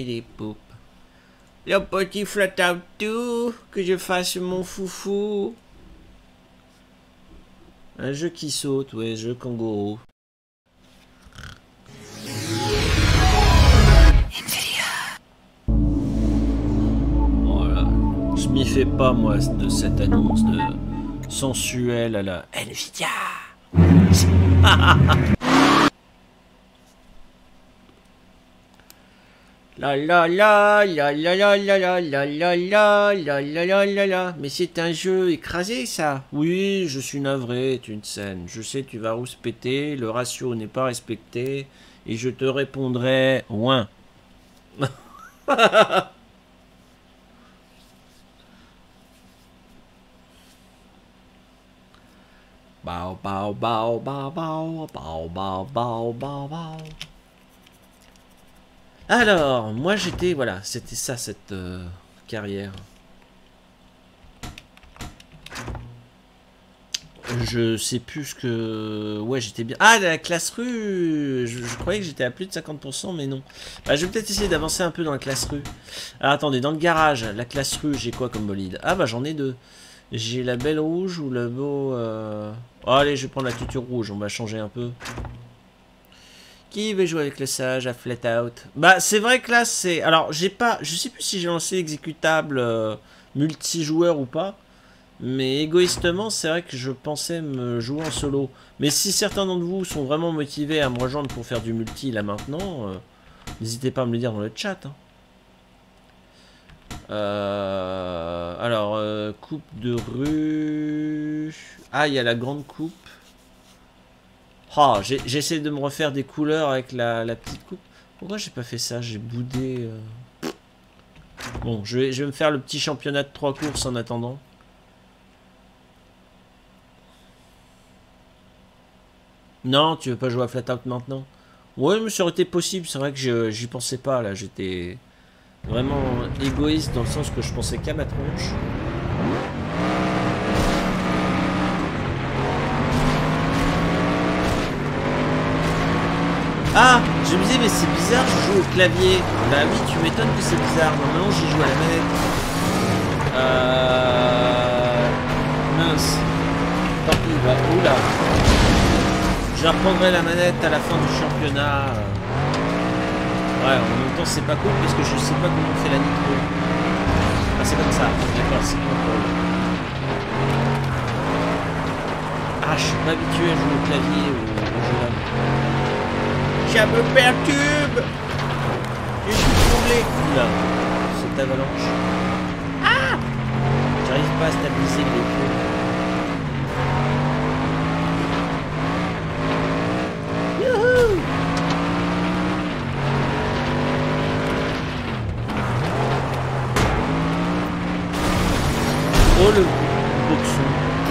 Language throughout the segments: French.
les poupes. Le petit flat-out tout, que je fasse mon foufou. Un jeu qui saute, ouais, jeu kangourou. Voilà. Je m'y fais pas, moi, de cette annonce de sensuelle à la Nvidia. La la la la la la la la la la la la la la la. Mais c'est un jeu écrasé ça. Oui, je suis navré, tu une scène. Je sais tu vas rouspéter, le ratio n'est pas respecté et je te répondrai ouin. Bao bao bao bao bao bao bao bao bao bao. Alors, moi j'étais, voilà, c'était ça cette carrière. Je sais plus ce que... Ouais, j'étais bien... Ah, la classe rue je croyais que j'étais à plus de 50%, mais non. Bah, je vais peut-être essayer d'avancer un peu dans la classe rue. Alors, attendez, dans le garage, la classe rue, j'ai quoi comme bolide? Ah, bah, j'en ai deux. J'ai la belle rouge ou le beau... Oh, allez, je vais prendre la tuture rouge, on va changer un peu. Qui veut jouer avec le sage à flat out? Bah c'est vrai que là c'est... Alors j'ai pas... Je sais plus si j'ai lancé l'exécutable multijoueur ou pas. Mais égoïstement c'est vrai que je pensais me jouer en solo. Mais si certains d'entre vous sont vraiment motivés à me rejoindre pour faire du multi là maintenant, n'hésitez pas à me le dire dans le chat. Hein. Alors, coupe de rue... Ah, il y a la grande coupe. Oh, j'essaie de me refaire des couleurs avec la petite coupe. Pourquoi j'ai pas fait ça? J'ai boudé. Bon, je vais me faire le petit championnat de 3 courses en attendant. Non, tu veux pas jouer à Flat Out maintenant? Ouais, mais ça aurait été possible. C'est vrai que j'y pensais pas là. J'étais vraiment égoïste dans le sens que je pensais qu'à ma tronche. Ah, je me disais mais c'est bizarre, je joue au clavier. Bah oui, tu m'étonnes que c'est bizarre. Normalement j'y joue à la manette. Mince. Tant pis, bah, oula. Je reprendrai la manette à la fin du championnat. Ouais, en même temps c'est pas cool parce que je sais pas comment on fait la nitro. Ah c'est comme ça, d'accord, c'est contrôle. Ah, je suis pas habitué à jouer au clavier ou au jeu là. Ça me perturbe. Je suis troublé. Oula, cette avalanche. Ah, j'arrive pas à stabiliser le véhicule. Youhou. Oh le boxon.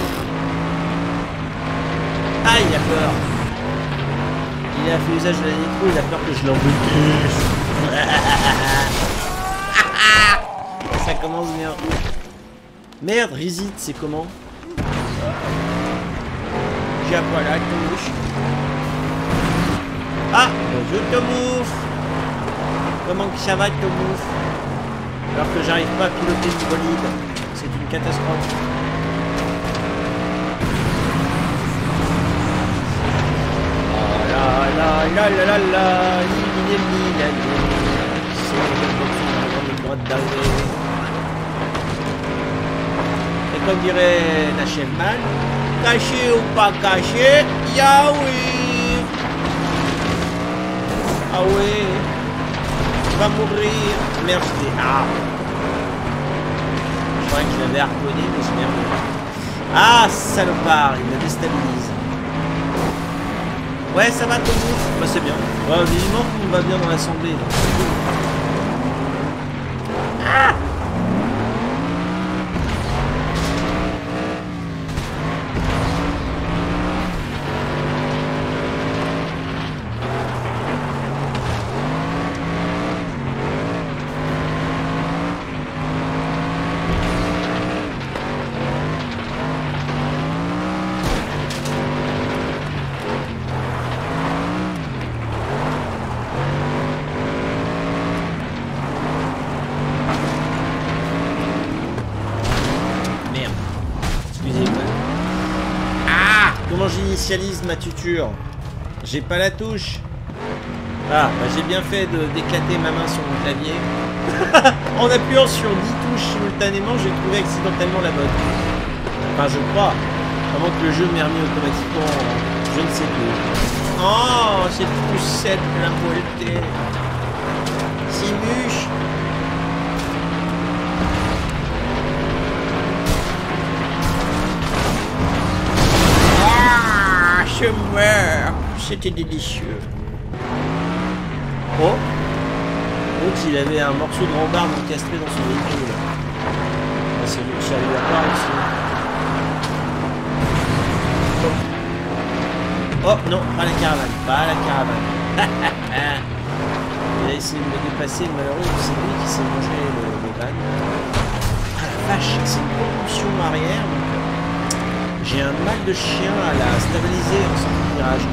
Ah, il a peur. Il a fait usage de la nitro, il a peur que je l'embouteuse. Ça commence bien. Merde, Rizit, c'est comment? J'ai pas la touche. Ah, je te mouffe. Comment que ça va, te mouffe? Alors que j'arrive pas à piloter ce bolide. C'est une catastrophe. La la la la la, c'est le droit d'arriver. Et comme dirait la Shellman, caché ou pas caché, ya oui. Ah oui, tu vas mourir. Merde, ah. Je croyais que je l'avais harponné, mais c'est merde. Ah, salopard, il me déstabilise. Ouais, ça va, ton bouffe. Bah, c'est bien. Ouais, visiblement, tout va bien dans l'assemblée. Ah! j'initialise ma tuture. J'ai pas la touche. Ah, bah j'ai bien fait d'éclater ma main sur mon clavier. En appuyant sur 10 touches simultanément, j'ai trouvé accidentellement la bonne. Enfin, je crois. Avant que le jeu m'ait remis automatiquement, je ne sais plus. Oh, cette poussette de la volée. Simuche. Ah, je meurs. C'était délicieux. Oh. L'autre, il avait un morceau de rambarde encastré dans son véhicule. Ah, ça lui a pas réussi. Oh non, pas la caravane, pas la caravane. Il a essayé de me dépasser, malheureux, c'est lui qui s'est mangé le van. Ah la vache, c'est une propulsion arrière. J'ai un mal de chien à la stabiliser en sortant de virage.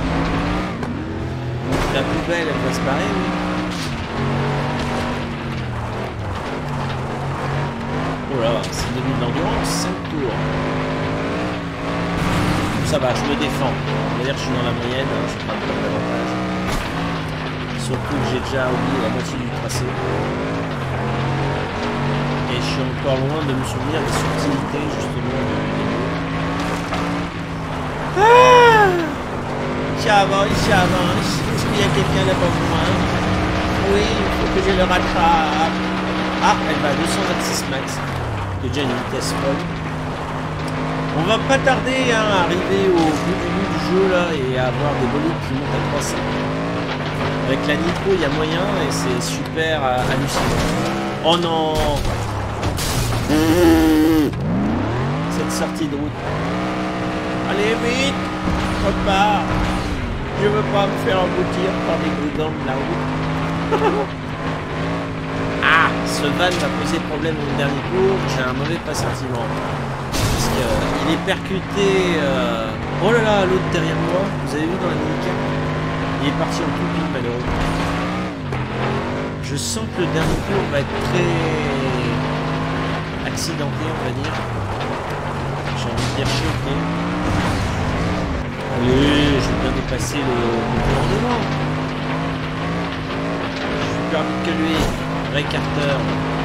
La poubelle, elle va se barrer, oui. Oh là, c'est le début de l'endurance, 5 tours. Ça va, je me défends. On va dire que je suis dans la moyenne, hein, je prends pas davantage. Surtout que j'ai déjà oublié la moitié du tracé. Et je suis encore loin de me souvenir des subtilités justement du début. Ah, j'avance. Est-ce qu'il y a quelqu'un là-bas pour moi? Oui, il faut que je le rattrape. Ah, elle va à 226 max. C'est déjà une vitesse folle. On va pas tarder hein, à arriver au bout du jeu là et à avoir des bolides qui montent à 300. Avec la nitro, il y a moyen et c'est super hallucinant. Oh non! Cette sortie de route. Allez vite! Repars! Je veux pas me faire emboutir par des brigands de la route. Ah! Ce van m'a posé problème au dernier tour. J'ai un mauvais pressentiment. Il est percuté. Oh là là, l'autre derrière moi. Vous avez vu dans la mini-carte? Il est parti en toupie, malheureusement. Je sens que le dernier tour va être très accidenté, on va dire. J'ai envie de dire choqué. Allez, je vais bien dépasser le tour devant. Je suis plus rapide que lui. Ray Carter.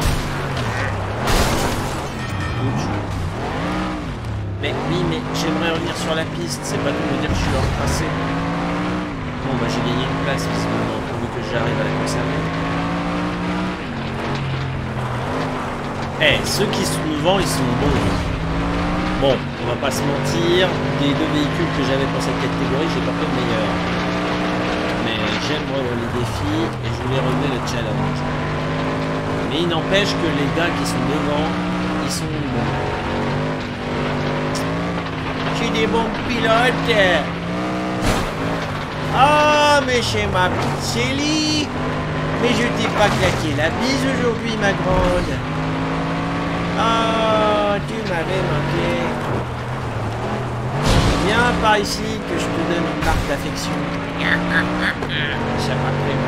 Ouch. Mais oui, mais j'aimerais revenir sur la piste, c'est pas tout me dire que je suis hors tracé. Bon, bah j'ai gagné une place visiblement, pourvu que j'arrive à la conserver. Eh, ceux qui sont devant, ils sont bons. Bon, on va pas se mentir, des deux véhicules que j'avais pour cette catégorie, j'ai pas fait le meilleur. Mais j'aime les défis et je voulais relever le challenge. Mais il n'empêche que les gars qui sont devant, ils sont bons. J'ai des bons pilotes. Ah, mais chez ma petite Célie. Mais je t'ai pas claqué la bise aujourd'hui, ma grande. Ah, tu m'avais manqué. Viens par ici que je te donne une marque d'affection. Ça m'a fait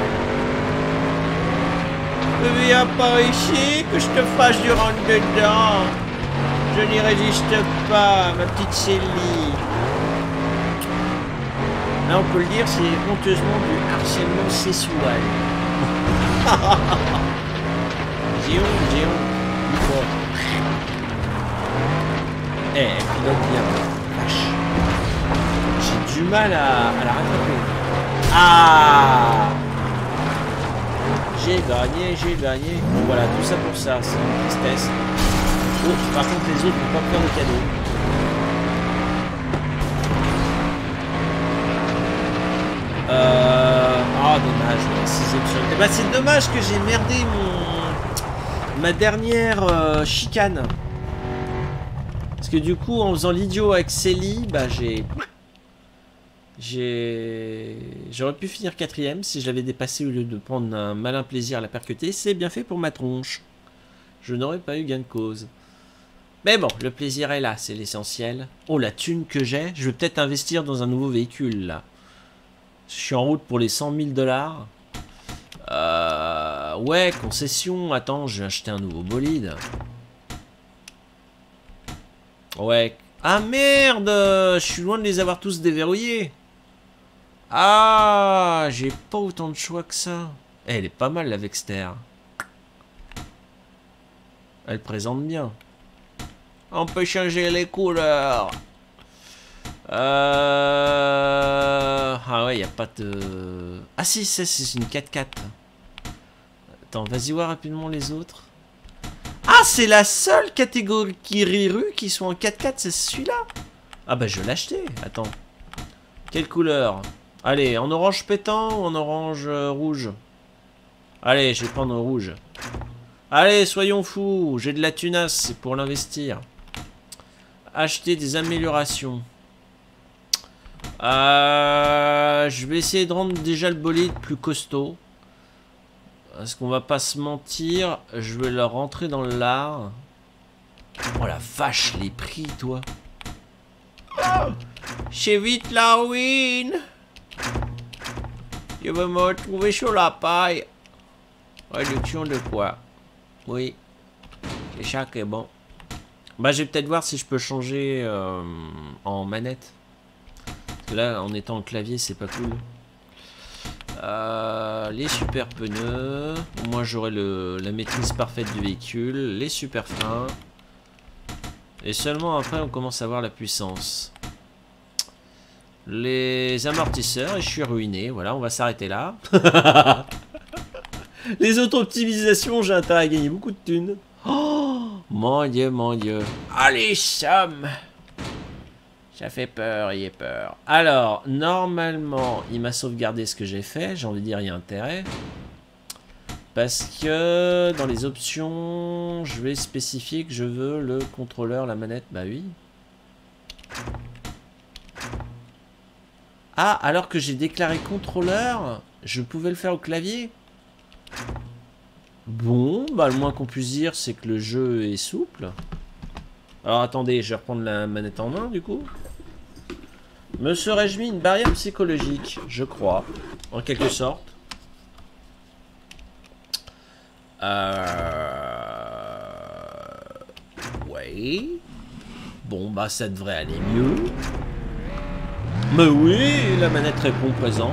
mal. Viens par ici que je te fasse du rentre dedans. Je n'y résiste pas, ma petite Célie. Là, on peut le dire, c'est honteusement du harcèlement sexuel. J'ai honte. Bon. Eh, elle pilote bien. Vache. J'ai du mal à la rattraper. Ah! J'ai gagné. Bon, voilà, tout ça pour ça, c'est une tristesse. Oh, par contre, les autres vont pas me faire de cadeaux. Ah, dommage, ouais, 6ème sur... Eh ben, c'est dommage que j'ai merdé ma dernière chicane. Parce que du coup, en faisant l'idiot avec Célie, bah j'aurais pu finir 4ème si je l'avais dépassé au lieu de prendre un malin plaisir à la percuter. C'est bien fait pour ma tronche. Je n'aurais pas eu gain de cause. Mais bon, le plaisir est là, c'est l'essentiel. Oh, la thune que j'ai, je vais peut-être investir dans un nouveau véhicule, là. Je suis en route pour les 100 000 $. Ouais, concession. Attends, je vais acheter un nouveau bolide. Ouais, Ah merde, je suis loin de les avoir tous déverrouillés. Ah, j'ai pas autant de choix que ça. Eh, elle est pas mal la Vexter. Elle présente bien. On peut changer les couleurs. Ah ouais, y a pas de... Ah si, c'est une 4x4. Attends, vas-y voir rapidement les autres. Ah, c'est la seule catégorie rue qui soit en 4x4, c'est celui-là. Ah bah je vais l'acheter, attends. Quelle couleur? Allez, en orange pétant ou en orange rouge? Allez, je vais prendre rouge. Allez, soyons fous, j'ai de la tunasse, c'est pour l'investir. Acheter des améliorations. Je vais essayer de rendre déjà le bolide plus costaud. Parce qu'on va pas se mentir, je vais le rentrer dans le lard. Oh la vache, les prix, toi. C'est vite la ruine. Je vais me retrouver sur la paille. Réduction de quoi? Oui. C'est ça qui est bon. Bah, je vais peut-être voir si je peux changer en manette. Parce que là, en étant en clavier, c'est pas cool. Les super pneus. Moi, j'aurai la maîtrise parfaite du véhicule. Les super freins. Et seulement après, on commence à voir la puissance. Les amortisseurs. Et je suis ruiné. Voilà, on va s'arrêter là. Les auto-optimisations, j'ai intérêt à gagner beaucoup de thunes. Oh, mon Dieu, mon Dieu. Allez, somme. Ça fait peur, il est peur. Alors, normalement, il m'a sauvegardé ce que j'ai fait. J'ai envie de dire, il y a intérêt. Parce que dans les options, je vais spécifier que je veux le contrôleur, la manette. Bah oui. Ah, alors que j'ai déclaré contrôleur, je pouvais le faire au clavier. Bon, bah le moins qu'on puisse dire, c'est que le jeu est souple. Alors attendez, je vais reprendre la manette en main du coup. Me serais-je mis une barrière psychologique? Je crois, en quelque sorte. Ouais. Bon, bah ça devrait aller mieux. Mais oui, la manette répond présente.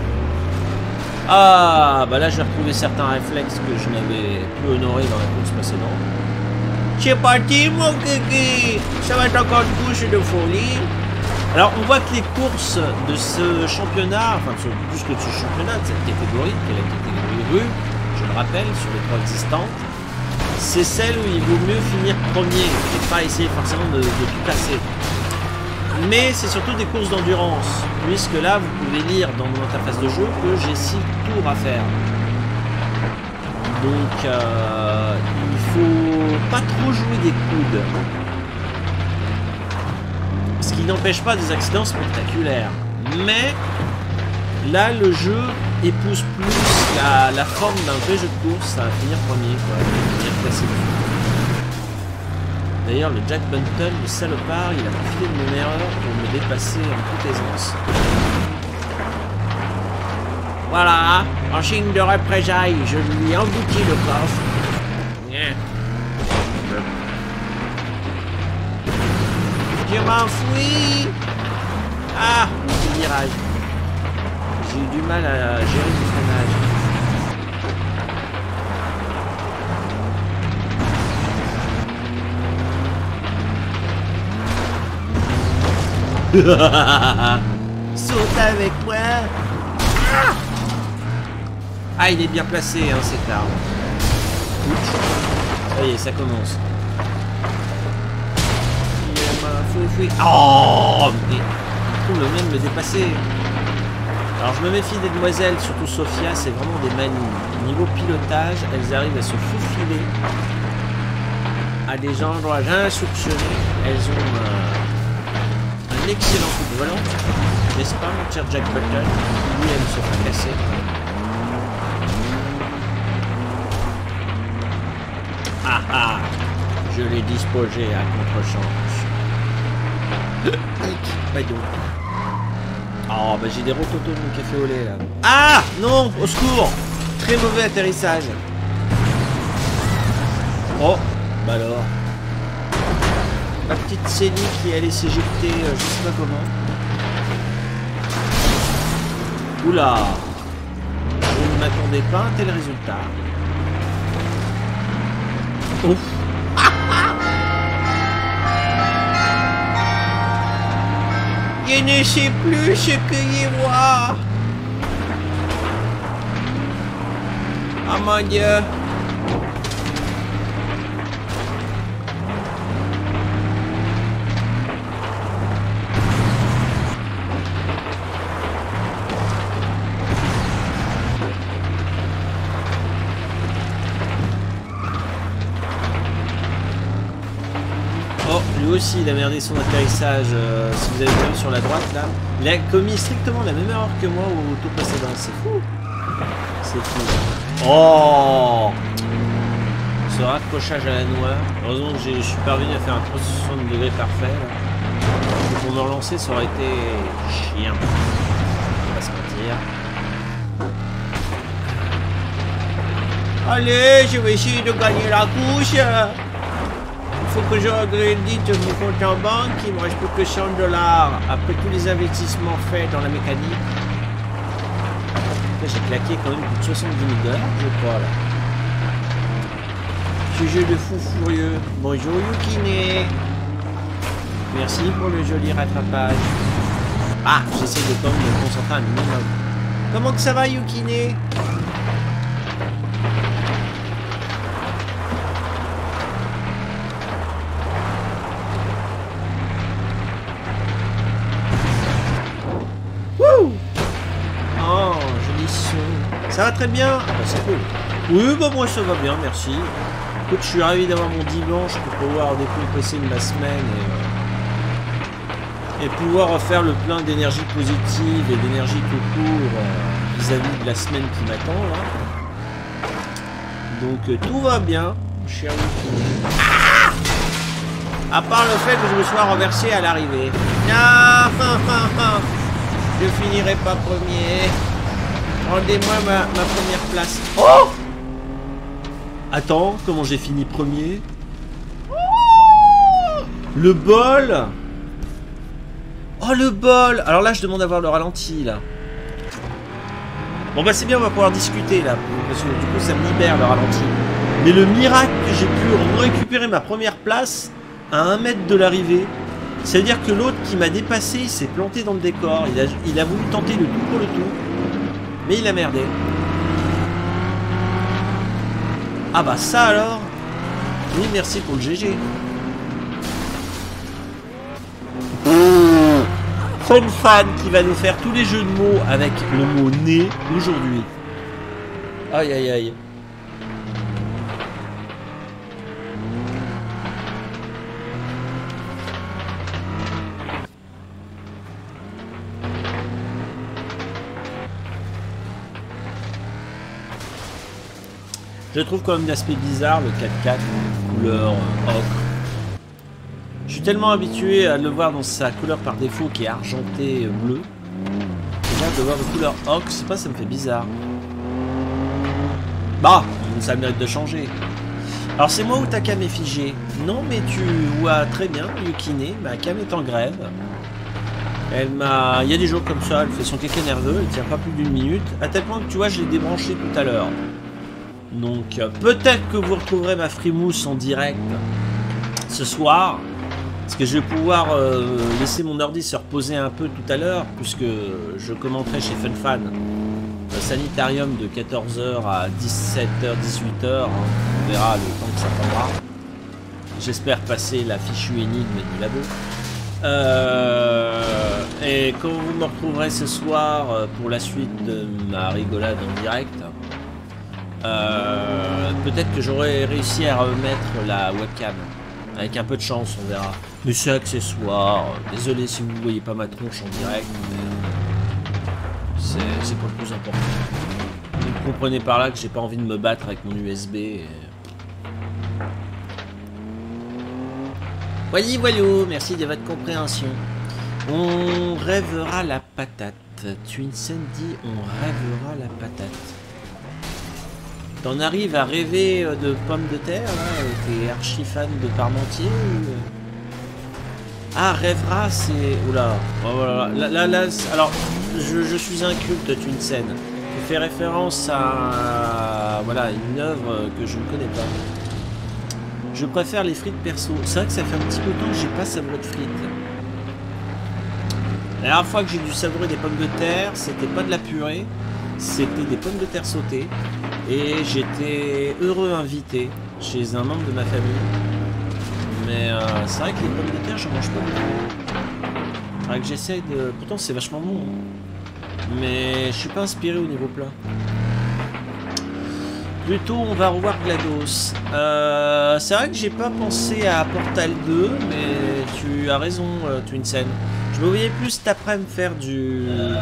Ah, bah là, j'ai retrouvé certains réflexes que je n'avais plus honorés dans la course précédente. C'est parti, mon kiki. Ça va être encore une couche de folie. Alors, on voit que les courses de ce championnat, enfin, plus que de ce championnat, de cette catégorie, qui est la catégorie rue, je le rappelle, sur les 3 existantes, c'est celle où il vaut mieux finir premier et pas essayer forcément de tout casser. Mais c'est surtout des courses d'endurance, puisque là, vous pouvez lire dans mon interface de jeu que j'ai 6 tours à faire. Donc, il faut pas trop jouer des coudes. Ce qui n'empêche pas des accidents spectaculaires. Mais, là, le jeu épouse plus la forme d'un vrai jeu de course à finir premier, quoi, à finir classé. D'ailleurs, le Jack Bunton, le salopard, il a profité de mon erreur pour me dépasser en toute aisance. Voilà, en signe de représailles, je lui engloutis le coffre. Je m'enfuis. Ah, le virage. J'ai eu du mal à gérer le freinage. Saute avec moi. Ah, il est bien placé, hein, cet arbre. Ouch. Ça y est, ça commence. Oh, mais il trouve le moyen de me dépasser. Alors, je me méfie des demoiselles, surtout Sophia, c'est vraiment des manies. Niveau pilotage, elles arrivent à se faufiler à des endroits insoupçonnés. Elles ont un excellent coup de volant, n'est-ce pas, mon cher Jack Button? Lui, elle se fait casser. Ah ah, je l'ai disposé à contre-chance. Pas donc. Oh, bah j'ai des rototos de mon café au lait là. Ah non, au secours. Très mauvais atterrissage. Oh, bah alors. Ma petite Célie qui allait s'éjecter, je sais pas comment. Oula! Je ne m'attendais pas à un tel résultat. Ouf! Je ne sais plus ce que je vois. Oh mon Dieu. Oh, lui aussi il a merdé son atterrissage. Si vous avez vu sur la droite là, il a commis strictement la même erreur que moi au tour précédent. C'est fou. C'est fou. Oh, ce raccrochage à la noix. Heureusement que je suis parvenu à faire un 360 degrés parfait. Là. Pour me relancer, ça aurait été chiant. On va se mentir. Allez, je vais essayer de gagner la couche. Il faut que je réédite mon compte en banque. Il me reste plus que 100 $. Après tous les investissements faits dans la mécanique. J'ai claqué quand même plus de 70 000 $, je crois, là. Ce jeu de fou furieux. Bonjour, Yukine. Merci pour le joli rattrapage. Ah, j'essaie de quand même me concentrer un minimum. Comment que ça va, Yukine? Wouh! Oh, joli son. Ça va très bien? Ah bah, c'est cool. Oui, bah moi ça va bien, merci. Écoute, je suis ravi d'avoir mon dimanche pour pouvoir décompresser de ma semaine et pouvoir faire le plein d'énergie positive et d'énergie tout court vis-à-vis de la semaine qui m'attend là. Donc tout va bien, cher Yukine. Ah! À part le fait que je me sois renversé à l'arrivée. Ah, je finirai pas premier. Rendez-moi ma première place. Oh! Attends, comment j'ai fini premier? Le bol! Oh, le bol! Alors là, je demande d'avoir le ralenti, là. Bon, bah c'est bien, on va pouvoir discuter, là. Parce que du coup, ça me libère, le ralenti. Mais le miracle que j'ai pu récupérer ma première place à 1 mètre de l'arrivée, c'est-à-dire que l'autre qui m'a dépassé, il s'est planté dans le décor. Il a voulu tenter le tout pour le tout. Mais il a merdé. Ah bah ça alors. Oui, merci pour le GG. Fun Fan qui va nous faire tous les jeux de mots avec le mot nez aujourd'hui. Aïe aïe aïe. Je trouve quand même d'aspect bizarre le 4x4 couleur ocre. Je suis tellement habitué à le voir dans sa couleur par défaut qui est argenté bleu. Et là de voir une couleur ocre, je sais pas, ça me fait bizarre. Bah, ça mérite de changer. Alors c'est moi ou ta cam est figée? Non mais tu vois très bien Yukine, ma cam est en grève. Elle m'a... Il y a des jours comme ça, elle fait son caca nerveux, elle tient pas plus d'1 minute. À tel point que tu vois, je l'ai débranché tout à l'heure. Donc peut-être que vous retrouverez ma frimousse en direct ce soir. Parce que je vais pouvoir laisser mon ordi se reposer un peu tout à l'heure. Puisque je commenterai chez FunFan le Sanitarium de 14h à 17h, 18h. On verra le temps que ça prendra. J'espère passer la fichue énigme du labo. Et quand vous me retrouverez ce soir pour la suite de ma rigolade en direct, peut-être que j'aurais réussi à remettre la webcam. Avec un peu de chance, on verra. Mais c'est accessoire. Désolé si vous ne voyez pas ma tronche en direct. C'est pas le plus important. Vous comprenez par là que j'ai pas envie de me battre avec mon USB. Voilà, merci de votre compréhension. On rêvera la patate. Twin Sandy, on rêvera la patate. T'en arrives à rêver de pommes de terre, là? T'es archi fan de Parmentier ou... Ah, Rêvera, c'est... Oula. Oh, voilà. Là, alors, je suis un culte Twinsen. Je fais référence à... Voilà, une œuvre que je ne connais pas. Je préfère les frites perso. C'est vrai que ça fait un petit peu de temps que j'ai pas savouré de frites. La dernière fois que j'ai dû savourer des pommes de terre, c'était pas de la purée, c'était des pommes de terre sautées. Et j'étais heureux invité chez un membre de ma famille. Mais c'est vrai que les pommes de terre, je mange pas beaucoup. Faudrait que j'essaye de... Pourtant, c'est vachement bon. Hein. Mais je suis pas inspiré au niveau plat. Plutôt, on va revoir GLaDOS. C'est vrai que j'ai pas pensé à Portal 2, mais tu as raison, Twinsen. Je me voyais plus cet après-midi faire du...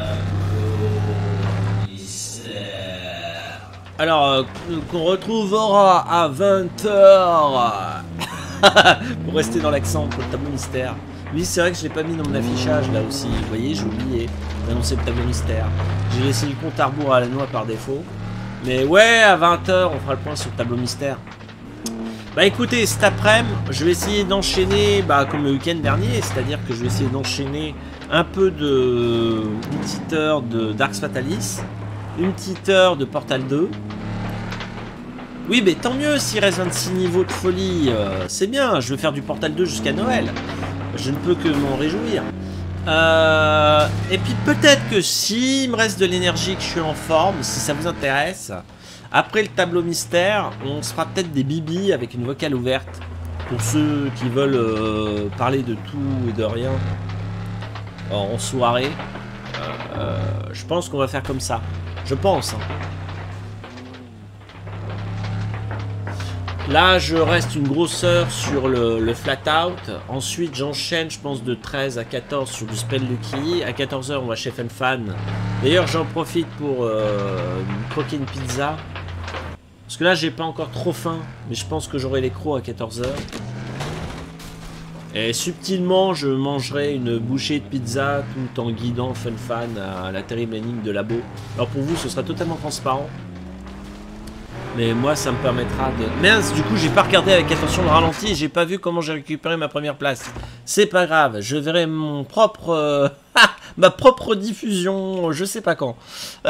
Alors, qu'on retrouvera à 20h pour rester dans l'accent pour le tableau mystère. Oui, c'est vrai que je l'ai pas mis dans mon affichage là aussi. Vous voyez, j'ai oublié d'annoncer le tableau mystère. J'ai laissé le compte à rebours à la noix par défaut. Mais ouais, à 20h, on fera le point sur le tableau mystère. Bah écoutez, cet après-midi, je vais essayer d'enchaîner, comme le week-end dernier, c'est-à-dire que je vais essayer d'enchaîner un peu de... une petite heure de Darks Fatalis, une petite heure de Portal 2. Oui, mais tant mieux s'il reste 26 niveaux de folie, c'est bien, je vais faire du Portal 2 jusqu'à Noël. Je ne peux que m'en réjouir. Et puis peut-être que s'il me reste de l'énergie, que je suis en forme, si ça vous intéresse, après le tableau mystère, on se fera peut-être des bibis avec une vocale ouverte pour ceux qui veulent parler de tout et de rien en soirée. Je pense qu'on va faire comme ça. Je pense. Hein. Là, je reste une grosse heure sur le flat out. Ensuite, j'enchaîne, je pense, de 13 à 14 sur du Spell Lucky. À 14h, on va chez Fan. D'ailleurs, j'en profite pour croquer une pizza. Parce que là, j'ai pas encore trop faim. Mais je pense que j'aurai les crocs à 14h. Et subtilement, je mangerai une bouchée de pizza tout en guidant Fan à la terrible énigme de Labo. Alors pour vous, ce sera totalement transparent. Mais moi, ça me permettra de... Mince, du coup, j'ai pas regardé avec attention le ralenti et j'ai pas vu comment j'ai récupéré ma première place. C'est pas grave, je verrai mon propre... ma propre diffusion, je sais pas quand.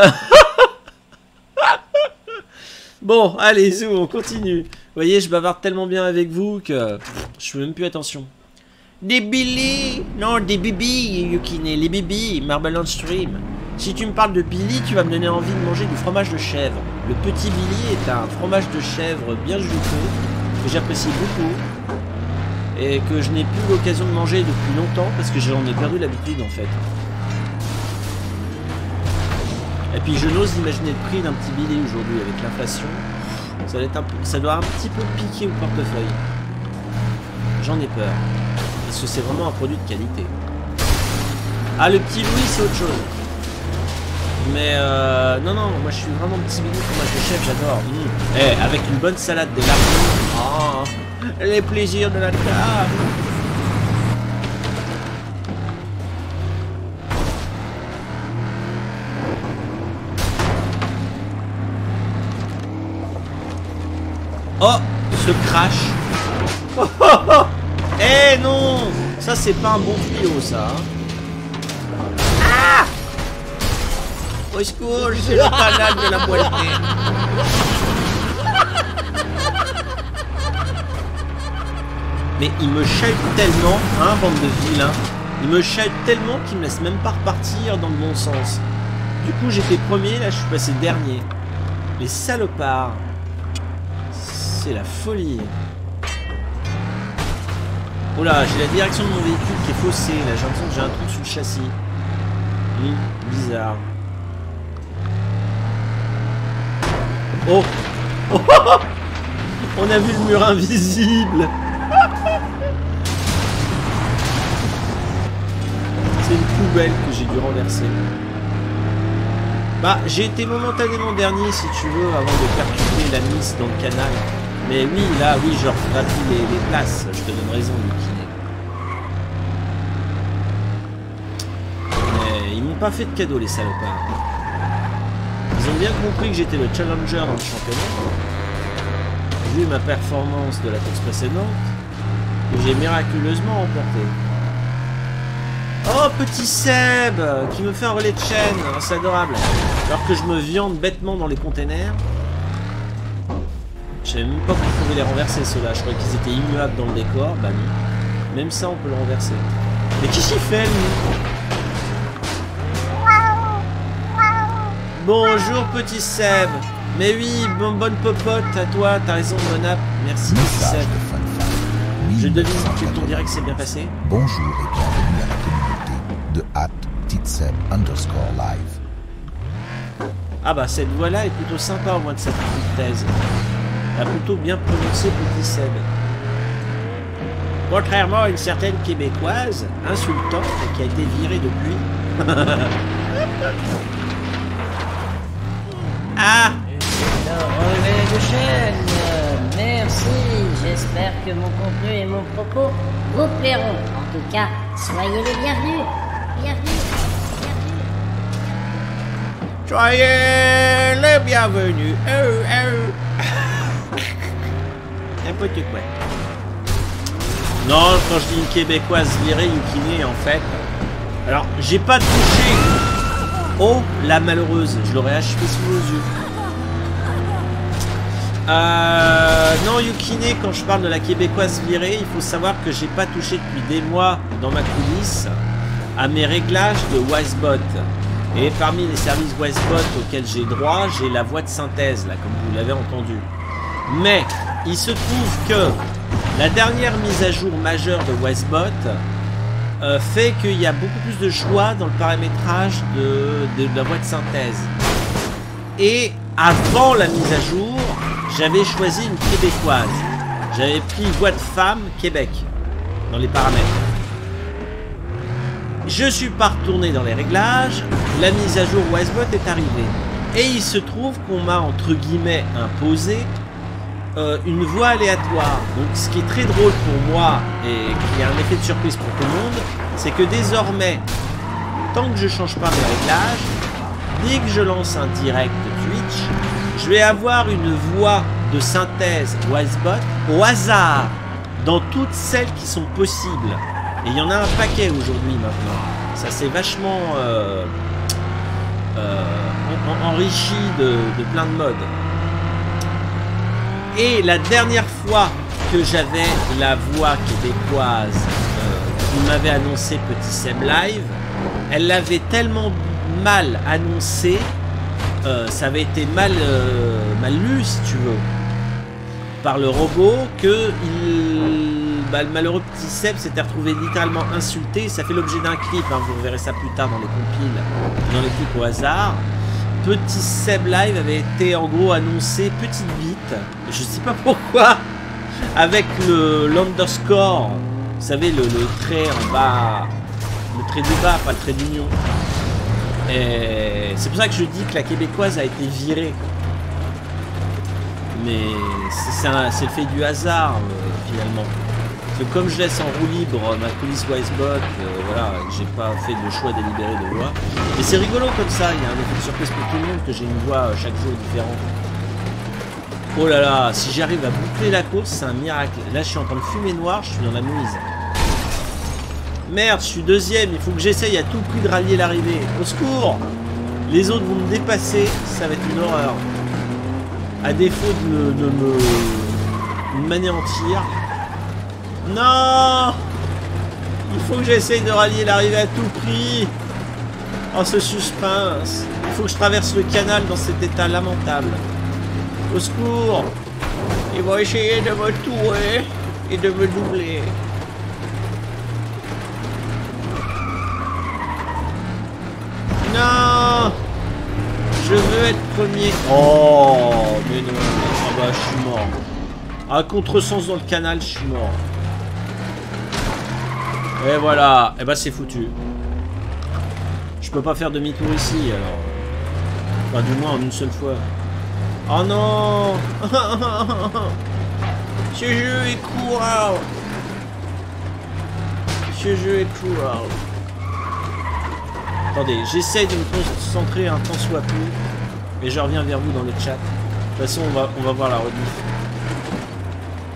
Bon, allez, zou, on continue. Vous voyez, je bavarde tellement bien avec vous que je fais même plus attention. Des Billy, non, des Bibi, Yukine, les Bibi, Marble on Stream. Si tu me parles de Billy, tu vas me donner envie de manger du fromage de chèvre. Le petit Billy est un fromage de chèvre bien juteux, que j'apprécie beaucoup, et que je n'ai plus l'occasion de manger depuis longtemps, parce que j'en ai perdu l'habitude en fait. Et puis je n'ose imaginer le prix d'un petit Billy aujourd'hui avec l'inflation. Ça doit un petit peu piquer au portefeuille. J'en ai peur. Parce que c'est vraiment un produit de qualité. Ah, le petit Louis, c'est autre chose. Mais non, moi je suis vraiment petit Billy, fromage de chef, j'adore. Eh, avec une bonne salade de lardons. Oh, les plaisirs de la table. Oh, ce crash. Oh, oh, oh. Eh non, ça c'est pas un bon tuyau ça. Ah, au secours, c'est le canal de la Muerte. Mais il me chahute tellement, hein, bande de vilains. Il me chahute tellement qu'il me laisse même pas repartir dans le bon sens. Du coup j'étais premier, là je suis passé dernier. Les salopards. C'est la folie. Oh là, j'ai la direction de mon véhicule qui est faussée. Là, j'ai l'impression que j'ai un trou sous le châssis. Bizarre. Oh, oh, oh, oh. On a vu le mur invisible. C'est une poubelle que j'ai dû renverser. Bah, j'ai été momentanément dernier, si tu veux, avant de percuter la Miss dans le canal. Mais oui, là, oui, je regratte les places. Je te donne raison, Lucky. Mais ils m'ont pas fait de cadeau, les salopards. Ils ont bien compris que j'étais le challenger dans le championnat. Vu ma performance de la course précédente, que j'ai miraculeusement remporté. Oh, petit Seb qui me fait un relais de chaîne. Oh, c'est adorable. Alors que je me viande bêtement dans les containers. Je savais même pas qu'on pouvait les renverser ceux-là. Je croyais qu'ils étaient immuables dans le décor. Bah non. Même ça, on peut le renverser. Mais qu'est-ce qu'il fait, lui? Bonjour, petit Seb. Mais oui, bonne popote à toi. T'as raison, Monap. Merci, petit Seb. Je devine que ton direct s'est bien passé. Bonjour et bienvenue à la communauté de @titseb_live. Ah bah, cette voix-là est plutôt sympa au moins de cette petite thèse. A plutôt bien prononcé, petit Seb. Contrairement à une certaine québécoise insultante qui a été virée depuis. Ah! Le relais de chaîne. Merci. J'espère que mon contenu et mon propos vous plairont. En tout cas, soyez les bienvenus. Bienvenue. Soyez les bienvenus. N'importe quoi. Non, quand je dis une québécoise virée, Yukine, en fait. Alors, j'ai pas touché. Oh, la malheureuse. Je l'aurais achevé sous vos yeux. Non, Yukine, quand je parle de la québécoise virée, il faut savoir que j'ai pas touché depuis des mois dans ma coulisse à mes réglages de Wisebot. Et parmi les services Wisebot auxquels j'ai droit, j'ai la voix de synthèse, là, comme vous l'avez entendu. Mais, il se trouve que la dernière mise à jour majeure de Wisebot fait qu'il y a beaucoup plus de choix dans le paramétrage de la voix de synthèse. Et avant la mise à jour, j'avais choisi une québécoise. J'avais pris voix de femme Québec dans les paramètres. Je suis pas retourné dans les réglages, la mise à jour Wisebot est arrivée. Et il se trouve qu'on m'a entre guillemets imposé une voix aléatoire. Donc ce qui est très drôle pour moi et qui a un effet de surprise pour tout le monde, c'est que désormais, tant que je change pas mes réglages, dès que je lance un direct Twitch, je vais avoir une voix de synthèse Wisebot au hasard dans toutes celles qui sont possibles. Et il y en a un paquet aujourd'hui maintenant. Ça s'est vachement enrichi de plein de modes. Et la dernière fois que j'avais la voix québécoise qui m'avait annoncé Petit Seb Live, elle l'avait tellement mal annoncé, ça avait été mal lu si tu veux, par le robot, que le malheureux Petit Seb s'était retrouvé littéralement insulté. Ça fait l'objet d'un clip, hein, vous verrez ça plus tard dans les compiles, dans les clips au hasard. Petit Seb Live avait été en gros annoncé petite bite, je sais pas pourquoi, avec l'underscore, vous savez le trait en bas, le trait du bas, pas le trait d'union. Et c'est pour ça que je dis que la québécoise a été virée. Mais c'est le fait du hasard finalement. Parce que comme je laisse en roue libre ma coulisse Wisebot, voilà, j'ai pas fait de choix délibéré de voix. Mais c'est rigolo comme ça, il y a un effet de surprise pour tout le monde que j'ai une voix chaque jour différente. Oh là là, si j'arrive à boucler la course, c'est un miracle. Là je suis en train de fumer noir, je suis dans la mouise. Merde, je suis deuxième, il faut que j'essaye à tout prix de rallier l'arrivée. Au secours! Les autres vont me dépasser, ça va être une horreur. À défaut de m'anéantir. Non! Il faut que j'essaye de rallier l'arrivée à tout prix. Oh, ce suspense. Il faut que je traverse le canal dans cet état lamentable. Au secours! Ils vont essayer de me tuer et de me doubler. Non! Je veux être premier. Oh, mais non. Ah bah, je suis mort. À contresens dans le canal, je suis mort. Et voilà. Et bah, c'est foutu. Je peux pas faire demi-tour ici, alors. Enfin, du moins en une seule fois. Oh non! Ce jeu est cruel. Ce jeu est cruel. Attendez, j'essaye de me concentrer un tant soit peu. Et je reviens vers vous dans le chat. De toute façon, on va voir la rediff.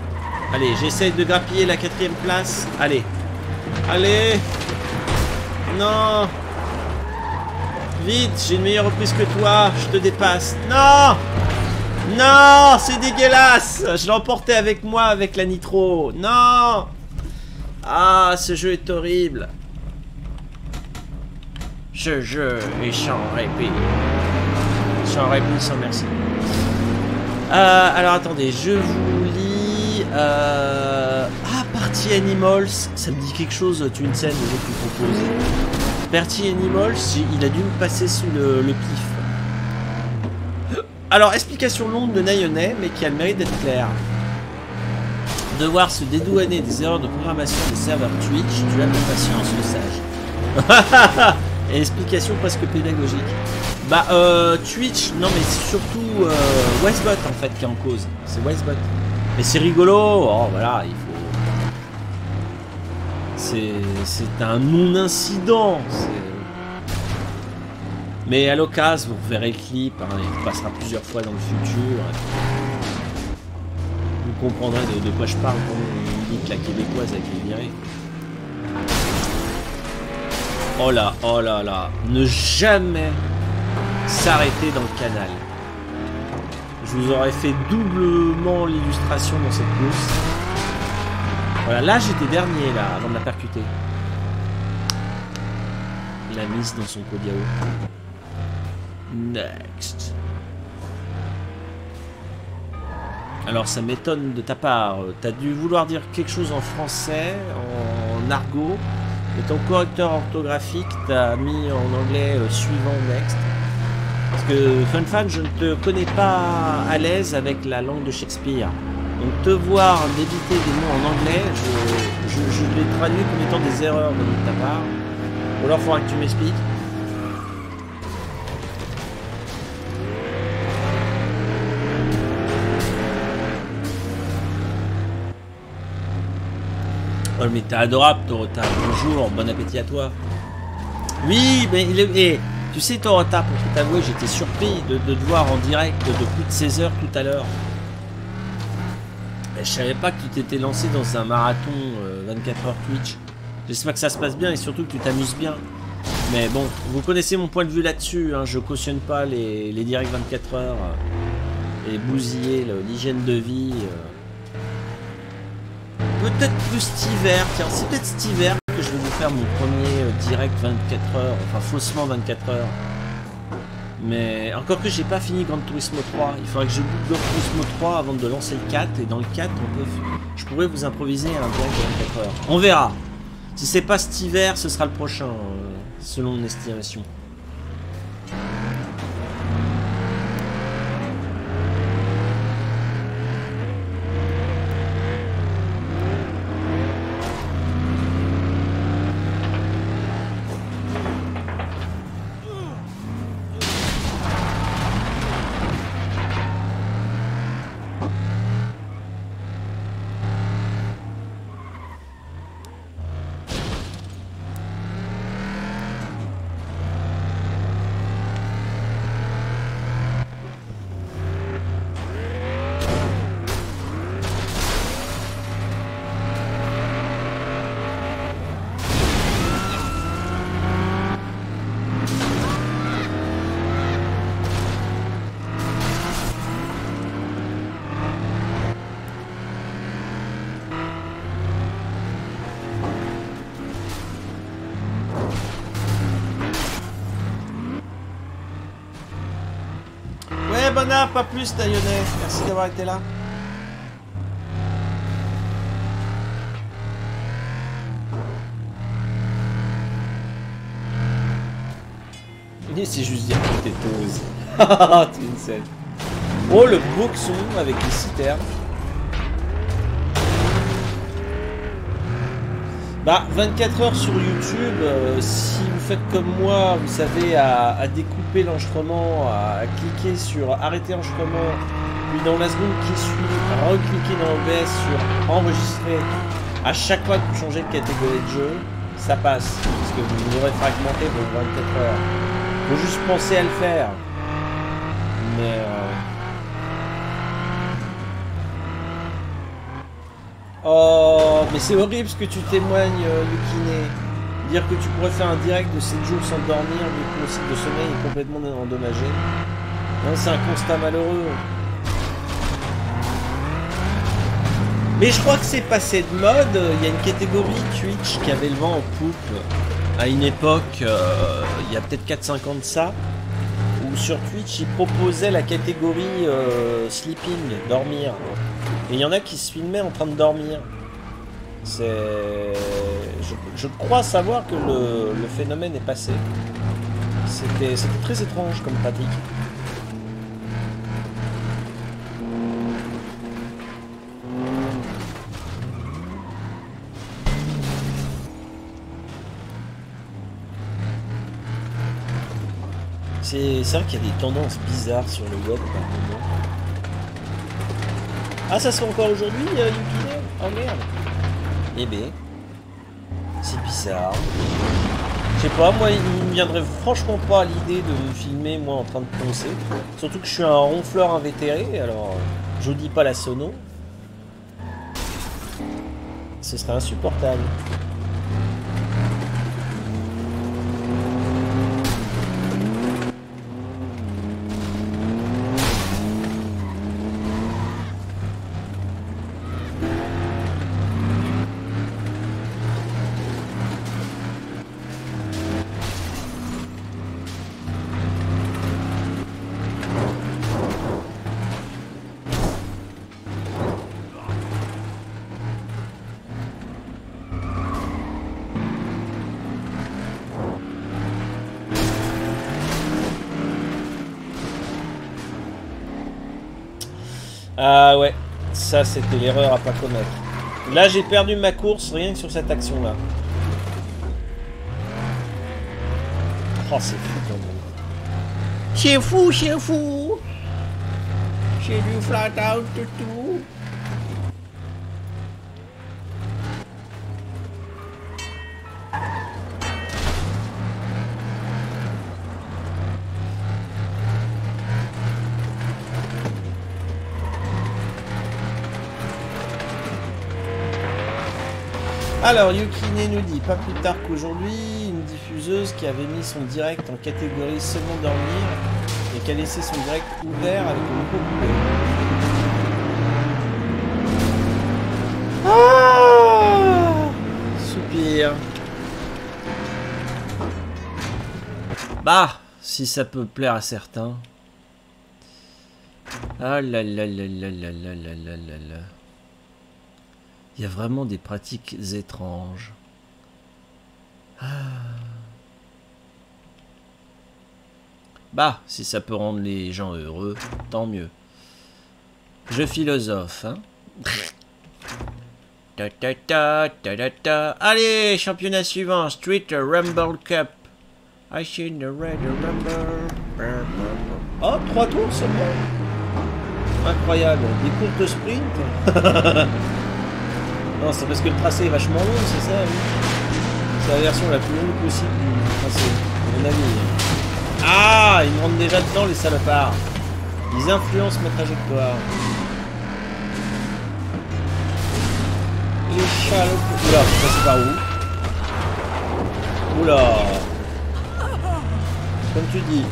Allez, j'essaye de grappiller la 4e place. Allez. Allez. Non. Vite, j'ai une meilleure reprise que toi. Je te dépasse. Non. Non, c'est dégueulasse. Je l'ai emporté avec moi avec la nitro. Non. Ah, ce jeu est horrible. Ce jeu est sans répit. Sans répit, sans merci. Alors attendez, je vous lis. Ah, Party Animals. Ça me dit quelque chose, tu une scène que tu proposes. Party Animals, il a dû me passer sous le pif. Alors, explication longue de Nayonet, mais qui a le mérite d'être claire. Devoir se dédouaner des erreurs de programmation des serveurs Twitch, tu as de patience, le sage. Et explication presque pédagogique. Bah, Twitch, non mais surtout Westbot en fait qui est en cause. C'est Westbot. Mais c'est rigolo, oh voilà, il faut... C'est un non-incident. Mais à l'occasion, vous verrez le clip, hein, il passera plusieurs fois dans le futur. Vous comprendrez de quoi je parle quand on dit que la québécoise a été virée. Oh là là, ne jamais s'arrêter dans le canal. Je vous aurais fait doublement l'illustration dans cette course. Voilà, là j'étais dernier là, avant de la percuter. La mise dans son pot de yaourt. Next. Alors ça m'étonne de ta part. T'as dû vouloir dire quelque chose en français, en argot, et ton correcteur orthographique t'a mis en anglais suivant next. Parce que Fun, je ne te connais pas à l'aise avec la langue de Shakespeare. Donc te voir débiter des mots en anglais, je les traduis comme étant des erreurs de ta part. Ou alors il faudra que tu m'expliques. Oh mais t'es adorable Torota, bonjour, bon appétit à toi. Oui, mais il est... tu sais Torota, pour tout avouer, j'étais surpris de te voir en direct de plus de 16 heures tout à l'heure. Je savais pas que tu t'étais lancé dans un marathon 24 heures Twitch. J'espère que ça se passe bien et surtout que tu t'amuses bien. Mais bon, vous connaissez mon point de vue là-dessus, hein, je cautionne pas les directs 24 heures et bousiller l'hygiène de vie. Peut-être plus cet hiver, tiens, c'est peut-être cet hiver que je vais vous faire mon premier direct 24 heures, enfin faussement 24 heures. Mais encore que j'ai pas fini Gran Turismo 3, il faudrait que je boucle Gran Turismo 3 avant de lancer le 4, et dans le 4, je pourrais vous improviser un direct de 24 heures. On verra. Si c'est pas cet hiver, ce sera le prochain, selon mon estimation. Pas plus Taïonet, merci d'avoir été là. C'est juste dire que t'es tose. T'es une scène. Oh le boxon avec les citernes. Bah 24 heures sur YouTube, si vous faites comme moi, vous savez, à découper l'enregistrement, à cliquer sur arrêter l'enregistrement, puis dans la seconde qui suit, recliquer dans OBS sur enregistrer, à chaque fois que vous changez de catégorie de jeu, ça passe, parce que vous aurez fragmenté vos 24 heures. Faut juste penser à le faire. Mais... Oh, mais c'est horrible ce que tu témoignes, Yukine. Dire que tu pourrais faire un direct de 7 jours sans dormir, du coup le cycle de sommeil est complètement endommagé. Non, c'est un constat malheureux. Mais je crois que c'est passé de mode. Il y a une catégorie Twitch qui avait le vent en poupe à une époque, il y a peut-être 4-5 ans de ça, où sur Twitch ils proposaient la catégorie sleeping, dormir. Et il y en a qui se filmaient en train de dormir. Je crois savoir que le phénomène est passé. C'était très étrange comme pratique. C'est vrai qu'il y a des tendances bizarres sur le web par moment. Ah, ça se fait encore aujourd'hui, Yukine? Oh merde. Eh ben, c'est bizarre. Je sais pas, moi il me viendrait franchement pas l'idée de me filmer moi en train de poncer. Surtout que je suis un ronfleur invétéré, alors je dis pas la sono. Ce serait insupportable. Ah ouais, ça c'était l'erreur à pas commettre. Là j'ai perdu ma course rien que sur cette action là. Oh c'est fou quand même. C'est fou, c'est fou. C'est du flat out de tout. Alors, Yukine nous dit, pas plus tard qu'aujourd'hui, une diffuseuse qui avait mis son direct en catégorie seulement dormir et qui a laissé son direct ouvert avec le micro coupé. Ah, soupir. Bah, si ça peut plaire à certains. Ah là là là là là là là là là là. Il y a vraiment des pratiques étranges. Ah. Bah, si ça peut rendre les gens heureux, tant mieux. Je philosophe, hein. Ta ta ta ta ta ta. Allez, championnat suivant, Street Rumble Cup. I see the red rumble. Oh, 3 tours seulement. Incroyable, des courtes sprints. Non, c'est parce que le tracé est vachement long, c'est ça, oui. C'est la version la plus longue possible du tracé, à mon avis. Ah, ils me rentrent déjà dedans, les salopards. Ils influencent ma trajectoire. Les salopards. Oula, je passe par où? Oula. Comme tu dis.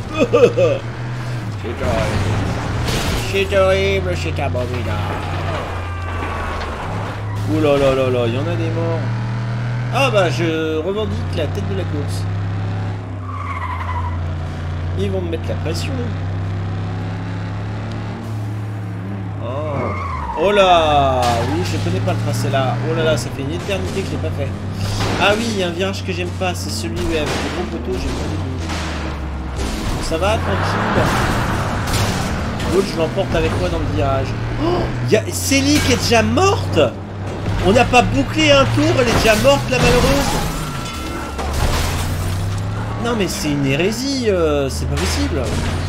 C'est horrible, c'est abominable. Ouh là là là là, il y en a des morts. Ah bah je revendique la tête de la course. Ils vont me mettre la pression. Oh, oh là. Oui, je connais pas le tracé là. Oh là là, ça fait une éternité que je l'ai pas fait. Ah oui, il y a un virage que j'aime pas, c'est celui avec le gros poteau, j'ai pas envie. Ça va, tranquille. L'autre, je l'emporte avec moi dans le virage. Oh, il y a Célie qui est déjà morte. On n'a pas bouclé un tour, elle est déjà morte la malheureuse. Non mais c'est une hérésie, c'est pas possible.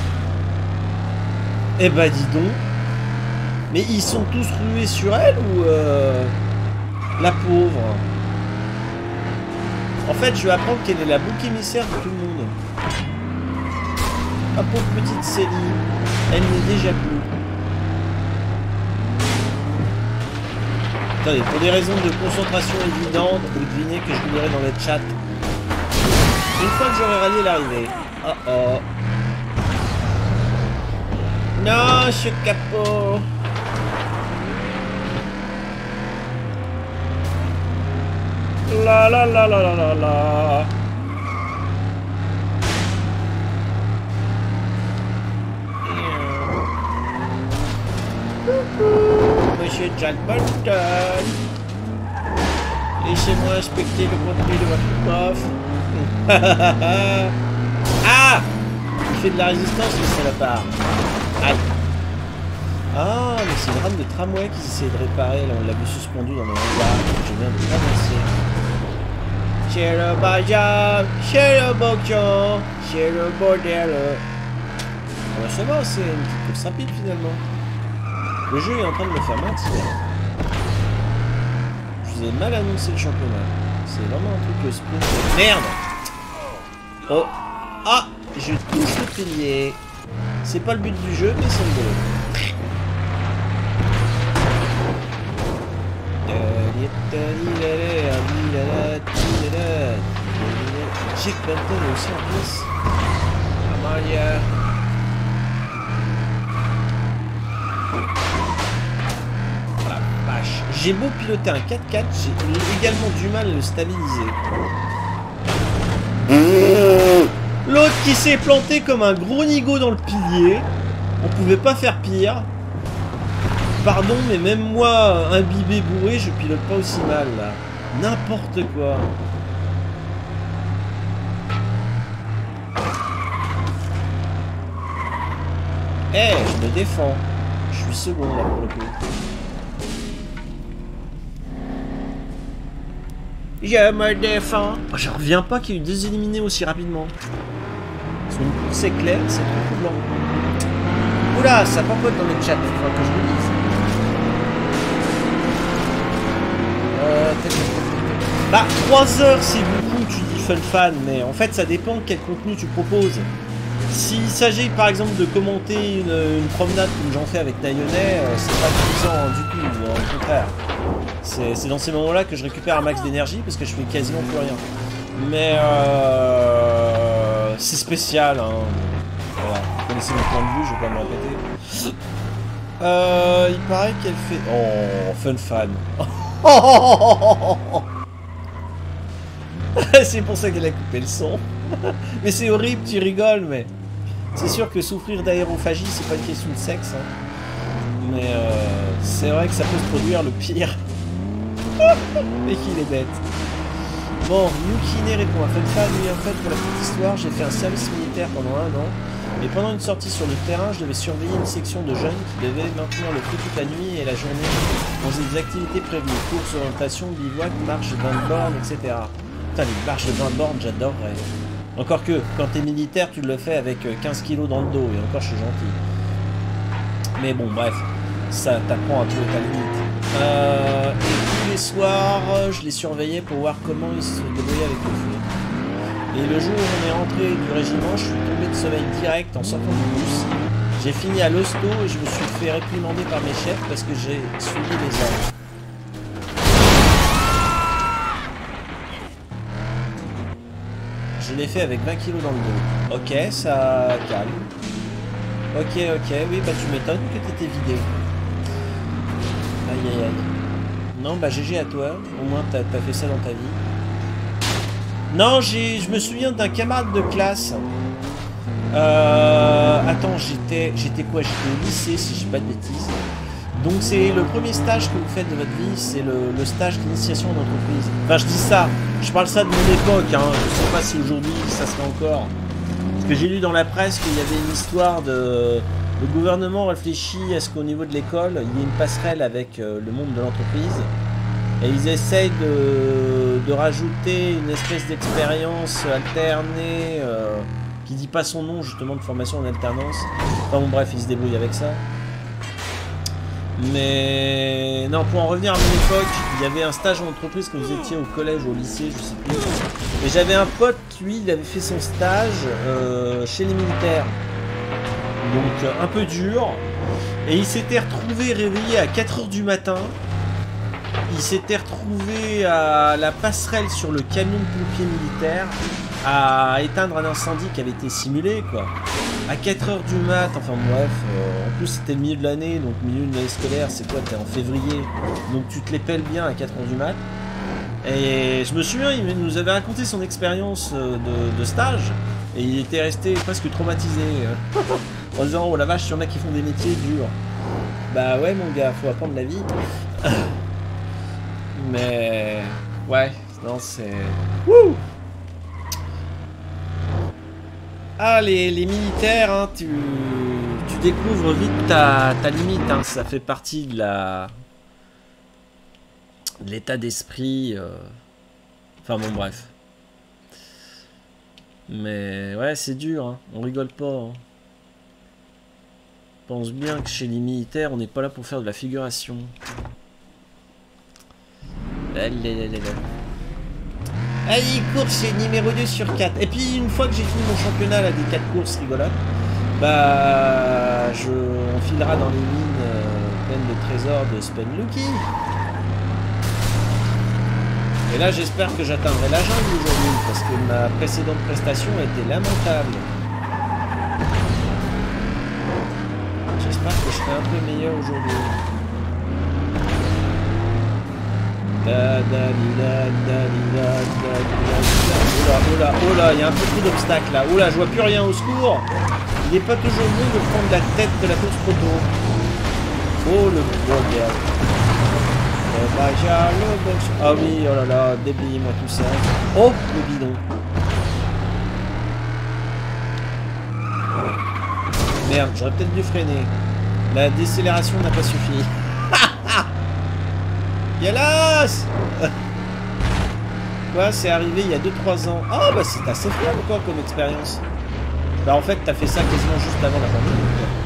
Eh bah dis donc. Mais ils sont tous rués sur elle ou la pauvre. En fait je vais apprendre qu'elle est la bouc émissaire de tout le monde. Ma pauvre petite Célie, elle n'est déjà plus. Attendez, pour des raisons de concentration évidentes, vous devinez que je vous dirai dans le chat Une fois que j'aurai rallié l'arrivée. Oh oh. Non, ce capot. La la la la la la la. Monsieur Jack Bolton. Laissez-moi inspecter le contenu de votre coffre. Ah! Il fait de la résistance, le salopard. Aïe. Ah, mais c'est une rame de tramway qu'ils essaient de réparer. Là, on l'a vu suspendu dans le hangar. Je viens de ramasser. C'est le bazar, c'est le boxon, c'est le bordel. Ouais, ça va, c'est une petite course rapide finalement. Le jeu est en train de me faire mentir. Je vous ai mal annoncé le championnat. C'est vraiment un truc de sprint. Merde! Oh! Ah! Je touche le pilier. C'est pas le but du jeu, mais c'est rigolo. J'ai Benton aussi en plus. Amalia. J'ai beau piloter un 4x4, j'ai également du mal à le stabiliser. L'autre qui s'est planté comme un gros nigo dans le pilier. On pouvait pas faire pire. Pardon, mais même moi, imbibé bourré, je pilote pas aussi mal là. N'importe quoi. Eh, je me défends. Je suis second là pour le coup. Je me défends. Oh, j'en reviens pas qu'il y ait eu des éliminés aussi rapidement. C'est clair, c'est trop blanc. Oula, ça papote dans le chat, il faudra que je le dise. Bah, 3 heures c'est beaucoup, tu dis fun fan, mais en fait ça dépend quel contenu tu proposes. S'il s'agit par exemple de commenter une promenade comme j'en fais avec Naïonnet, c'est pas suffisant du tout, au contraire. C'est dans ces moments-là que je récupère un max d'énergie parce que je fais quasiment plus rien. Mais c'est spécial, hein. Voilà, vous connaissez mon point de vue, je vais pas me répéter. Il paraît qu'elle fait... Oh, fun fan. C'est pour ça qu'elle a coupé le son. Mais c'est horrible, tu rigoles, mais... C'est sûr que souffrir d'aérophagie, c'est pas une question de sexe. Hein. Mais c'est vrai que ça peut se produire le pire. Mais qu'il est bête. Bon, Yukine répond à FunFan. Oui, en fait, pour la petite histoire, j'ai fait un service militaire pendant 1 an. Et pendant une sortie sur le terrain, je devais surveiller une section de jeunes qui devaient maintenir le feu toute la nuit et la journée. On faisait des activités prévues, courses, orientation, bivouac, marche, bain de borne, etc. Putain, les marches de bain de borne, j'adorerais. Encore que, quand t'es militaire, tu le fais avec 15 kilos dans le dos, et encore, je suis gentil. Mais bon, bref, ça t'apprend à trouver ta limite. Et tous les soirs, je les surveillais pour voir comment ils se débrouillaient avec le feu. Et le jour où on est rentré du régiment, je suis tombé de sommeil direct en sortant du bus. J'ai fini à l'hosto et je me suis fait réprimander par mes chefs parce que j'ai suivi les ordres. Je l'ai fait avec 20 kilos dans le dos. Ok, ça calme. Ok, oui, bah tu m'étonnes que t'étais vidé. Aïe aïe aïe. Non, bah GG à toi, au moins t'as fait ça dans ta vie. Non, je me souviens d'un camarade de classe. Attends, j'étais quoi? J'étais au lycée, si je dis pas de bêtises. Donc c'est le premier stage que vous faites de votre vie, c'est le stage d'initiation d'entreprise. Enfin, je dis ça, je parle ça de mon époque, hein. Je sais pas si aujourd'hui ça se fait encore. Parce que j'ai lu dans la presse qu'il y avait une histoire de... Le gouvernement réfléchit à ce qu'au niveau de l'école, il y ait une passerelle avec le monde de l'entreprise. Et ils essayent de rajouter une espèce d'expérience alternée qui dit pas son nom, justement, de formation en alternance. Enfin bon, bref, ils se débrouillent avec ça. Mais non, pour en revenir à mon époque, il y avait un stage en entreprise quand vous étiez au collège ou au lycée, je sais plus. Et j'avais un pote, lui, il avait fait son stage chez les militaires. Donc un peu dur. Et il s'était retrouvé réveillé à 4 h du matin. Il s'était retrouvé à la passerelle sur le camion de pompiers militaire. à éteindre un incendie qui avait été simulé, quoi. À 4h du mat, enfin bref, en plus c'était le milieu de l'année, donc milieu de l'année scolaire, c'est quoi, t'es en février, donc tu te les pelles bien à 4h du mat. Et je me souviens, il nous avait raconté son expérience de stage, et il était resté presque traumatisé, en disant, oh la vache, il y en a qui font des métiers durs. Bah ouais mon gars, faut apprendre la vie. Mais... ouais, non c'est... Wouh! Ah, les militaires, hein, tu découvres vite ta limite, hein, ça fait partie de l'état d'esprit. Enfin bon, bref. Mais ouais, c'est dur, hein, on rigole pas. Hein. Je pense bien que chez les militaires, on n'est pas là pour faire de la figuration. Allez, course numéro 2 sur 4. Et puis une fois que j'ai fini mon championnat là, des 4 courses rigolotes, bah on filera dans les mines pleines de trésors de Spelunky. Et là j'espère que j'atteindrai la jungle aujourd'hui parce que ma précédente prestation a été lamentable. J'espère que je serai un peu meilleur aujourd'hui. Oula, il y a un peu trop d'obstacles là. Oula, je vois plus rien, au secours. Il n'est pas toujours bon de prendre la tête de la course proto. Oh le bordel. Ah oui, oh là là, déblayez-moi tout ça. Oh, le bidon. Merde, j'aurais peut-être dû freiner. La décélération n'a pas suffi. Yalas. Quoi, c'est arrivé il y a 2-3 ans. Ah bah c'est assez fort quoi comme expérience. Bah en fait t'as fait ça quasiment juste avant la pandémie.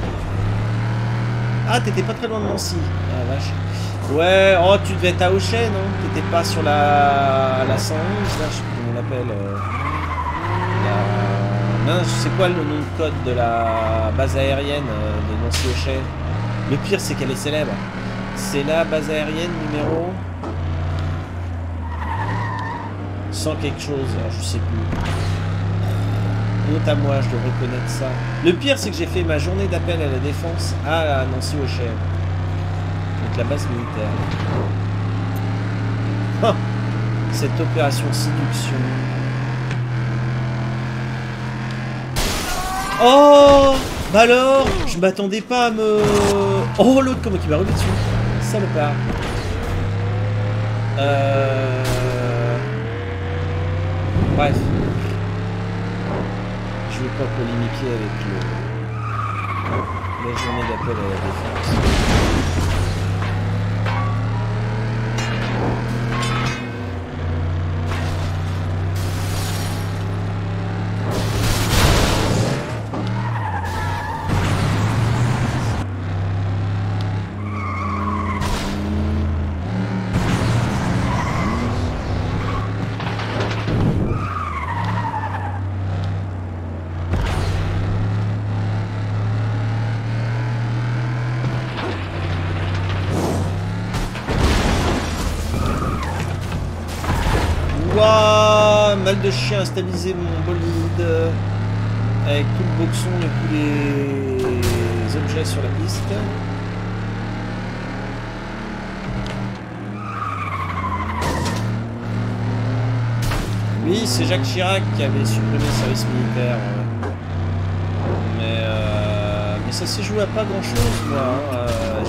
Ah t'étais pas très loin de Nancy. Ah vache. Ouais, oh tu devais être à Auchay non? T'étais pas sur la 111 là, je sais plus comment on l'appelle. Mince, c'est quoi le nom de code de la base aérienne de Nancy Auchay? Le pire c'est qu'elle est célèbre. C'est la base aérienne numéro 100 quelque chose, alors je sais plus. Honte à moi, je devrais connaître ça. Le pire, c'est que j'ai fait ma journée d'appel à la défense à Nancy Auchay. Donc la base militaire. Oh, cette opération séduction. Oh, bah alors, je m'attendais pas à me... Oh, l'autre, comment il m'a remis dessus. Salopard. Bref. Je vais pas polémiquer avec la journée d'appel à la défense. Mal de chien à stabiliser mon bolide avec tout le boxon et tous les objets sur la piste. Oui, c'est Jacques Chirac qui avait supprimé le service militaire. Mais ça s'est joué à pas grand chose, moi.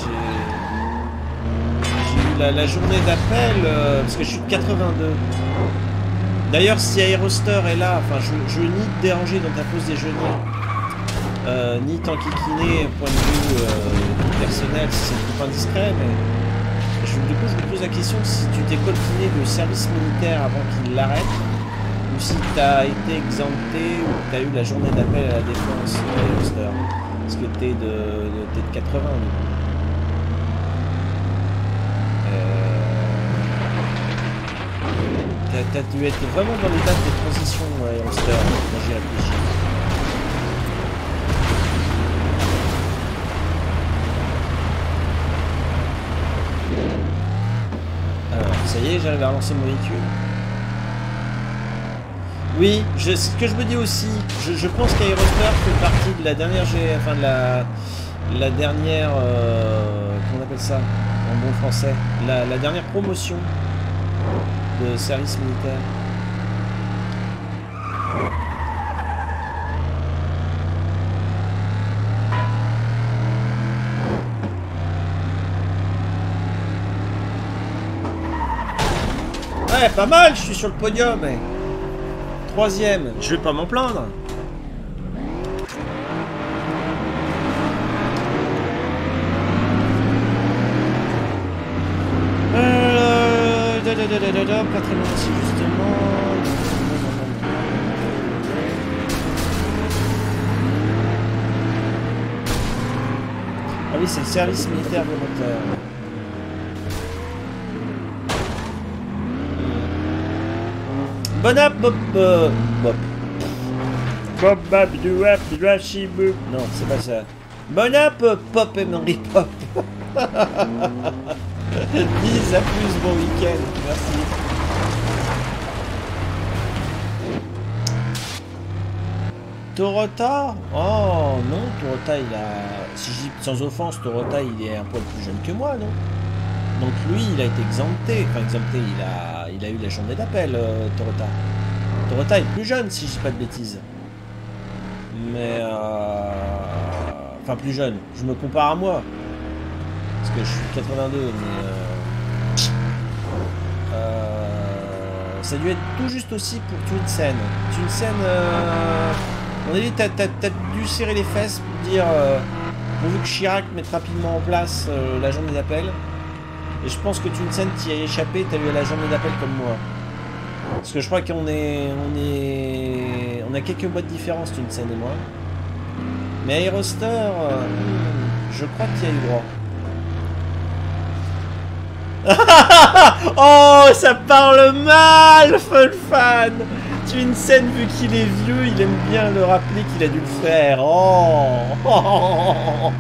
J'ai eu la journée d'appel parce que je suis de 82. D'ailleurs, si Aeroster est là, enfin, je veux ni te déranger dans ta pause déjeuner, ni t'enquiquiner point de vue personnel, si c'est un peu indiscret, mais du coup, je me pose la question si tu t'es coltiné le service militaire avant qu'il l'arrête, ou si tu as été exempté, ou tu as eu la journée d'appel à la défense, Aeroster, parce que t'es de 80, du coup. T'as dû être vraiment dans les dates de transition, Aeroster, quand j'y réfléchis. Alors, ça y est, j'arrive à relancer mon véhicule. Oui, ce que je me dis aussi, je pense qu'Aerostar fait partie de la dernière, enfin de la dernière, comment on appelle ça en bon français, la dernière promotion de service militaire. Ouais, pas mal, je suis sur le podium. Mais... 3e, je vais pas m'en plaindre. Pas très loin ici, justement. Ah oui, c'est le service militaire volontaire. Bon app, bop, bop. Bop, bap, douap, douap, chibou. Non, c'est pas ça. Bon app, pop et Marie Pop. 10 à plus, bon week-end. Merci. Torota? Oh non, Torota il a... Si je dis sans offense, Torota il est un poil plus jeune que moi, non? Donc lui il a été exempté. Enfin exempté, il a eu la journée d'appel, Torota. Torota est plus jeune si je dis pas de bêtises. Mais enfin plus jeune. Je me compare à moi. Parce que je suis 82, mais ça a dû être tout juste aussi pour Twinsen. Twinsen, on a dit t'as dû serrer les fesses pour dire pourvu que Chirac mette rapidement en place la journée d'appel. Et je pense que Twinsen t'y as échappé, t'as eu la journée d'appel comme moi. Parce que je crois qu'on a quelques mois de différence, Twinsen et moi. Mais Aeroster, je crois qu'il y a eu droit. Oh, ça parle mal, Funfan. Twinsen, vu qu'il est vieux, il aime bien le rappeler qu'il a dû le faire. Oh.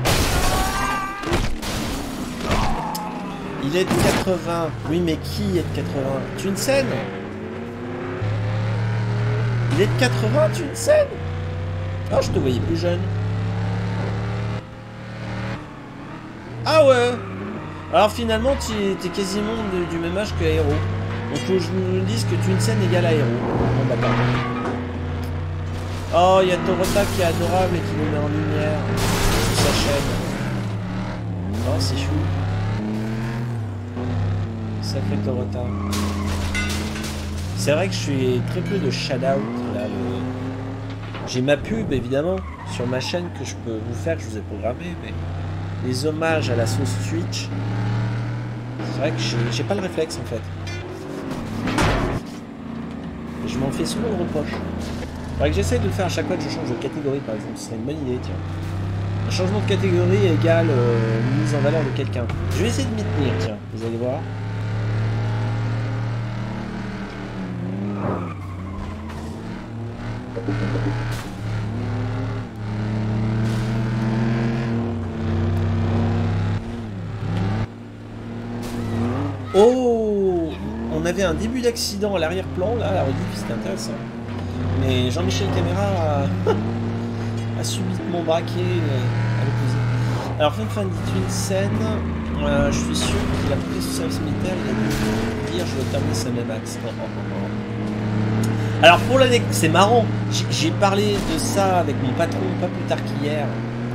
Il est de 80. Oui, mais qui est de 80? Twinsen? Il est de 80, Twinsen? Oh, je te voyais plus jeune. Ah ouais. Alors finalement, tu es quasiment du même âge que Aero. Donc faut que je me dise que Twinsen égale Aero. Bon bah pardon. Oh, il y a Torota qui est adorable et qui nous met en lumière sur sa chaîne. Oh, c'est chou. Sacré Torota. C'est vrai que je suis très peu de shout-out là. J'ai ma pub évidemment sur ma chaîne que je peux vous faire, que je vous ai programmé, mais les hommages à la sauce Twitch, c'est vrai que j'ai pas le réflexe en fait. Et je m'en fais souvent le reproche. Faudrait que j'essaye de le faire à chaque fois que je change de catégorie par exemple, ce serait une bonne idée, tiens. Un changement de catégorie égale une mise en valeur de quelqu'un. Je vais essayer de m'y tenir, tiens, vous allez voir. Oh, on avait un début d'accident à l'arrière-plan, là, à la rediff, c'était intéressant. Mais Jean-Michel Caméra a subitement braqué à l'opposé. Alors, fin de Twinsen, je suis sûr qu'il a pris son service militaire, il a dû dire je vais terminer sa même axe. Alors, pour l'anecdote, c'est marrant, j'ai parlé de ça avec mon patron pas plus tard qu'hier.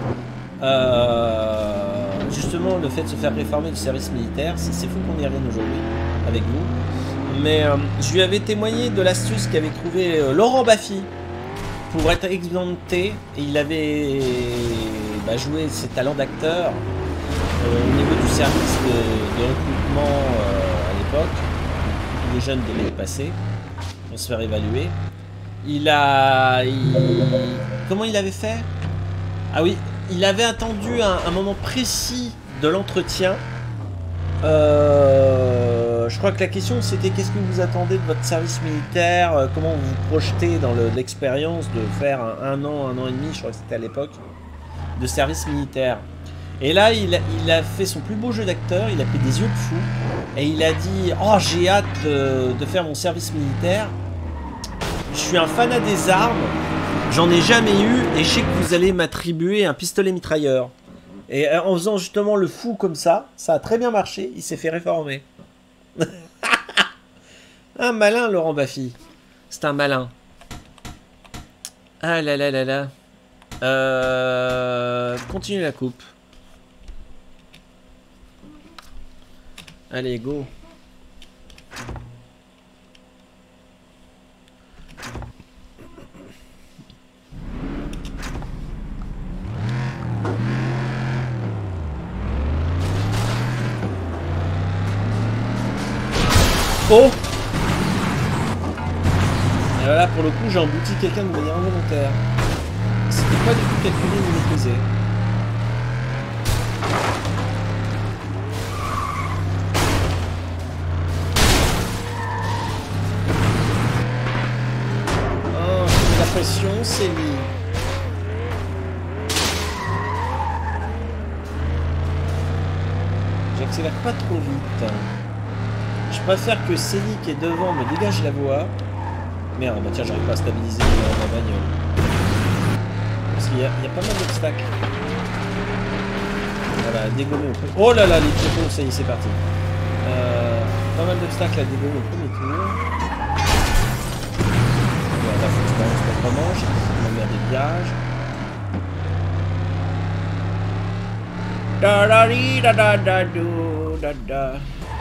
Justement, le fait de se faire réformer du service militaire, c'est fou qu'on y revienne aujourd'hui avec vous. Mais je lui avais témoigné de l'astuce qu'avait trouvé Laurent Baffy pour être exempté. Et il avait joué ses talents d'acteur au niveau du service de recrutement à l'époque. Les jeunes devaient le passer pour se faire évaluer. Comment il avait fait? Ah oui, il avait attendu un moment précis de l'entretien. Je crois que la question c'était qu'est-ce que vous attendez de votre service militaire, comment vous vous projetez dans l'expérience de faire un an et demi, je crois que c'était à l'époque, de service militaire. Et là, il a fait son plus beau jeu d'acteur, il a fait des yeux de fou, et il a dit « Oh, j'ai hâte de faire mon service militaire ». je suis un fanat des armes. J'en ai jamais eu et je sais que vous allez m'attribuer un pistolet mitrailleur. Et en faisant justement le fou comme ça a très bien marché. Il s'est fait réformer. Un malin, Laurent Baffy. C'est un malin. Ah là là là là. Continue la coupe. Allez, go. Oh! Et là, pour le coup, j'ai embouti quelqu'un de manière involontaire. C'était pas du tout calculé ni maîtrisé. Oh, j'ai la pression, c'est lui. J'accélère pas trop vite. Je préfère que Célie qui est devant me dégage la voie. Merde, bah tiens, j'arrive pas à stabiliser ma bagnole. Parce qu'il y a pas mal d'obstacles. Voilà, dégommer au premier... Oh là là, les piétons, ça y est, c'est parti. Pas mal d'obstacles à dégommer au premier tour. Voilà, faut que je balance proprement, j'ai ma des virages. Da da di da da da do da da.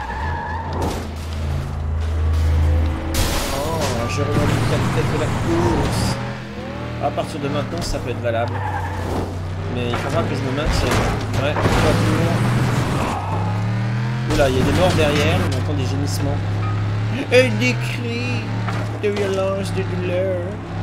Je revendique la tête de la course. À partir de maintenant, ça peut être valable. Mais il faudra que je me maintienne. Ouais, 3 tours. Oula, il y a des morts derrière, on entend des gémissements. Et des cris de violence, de douleur.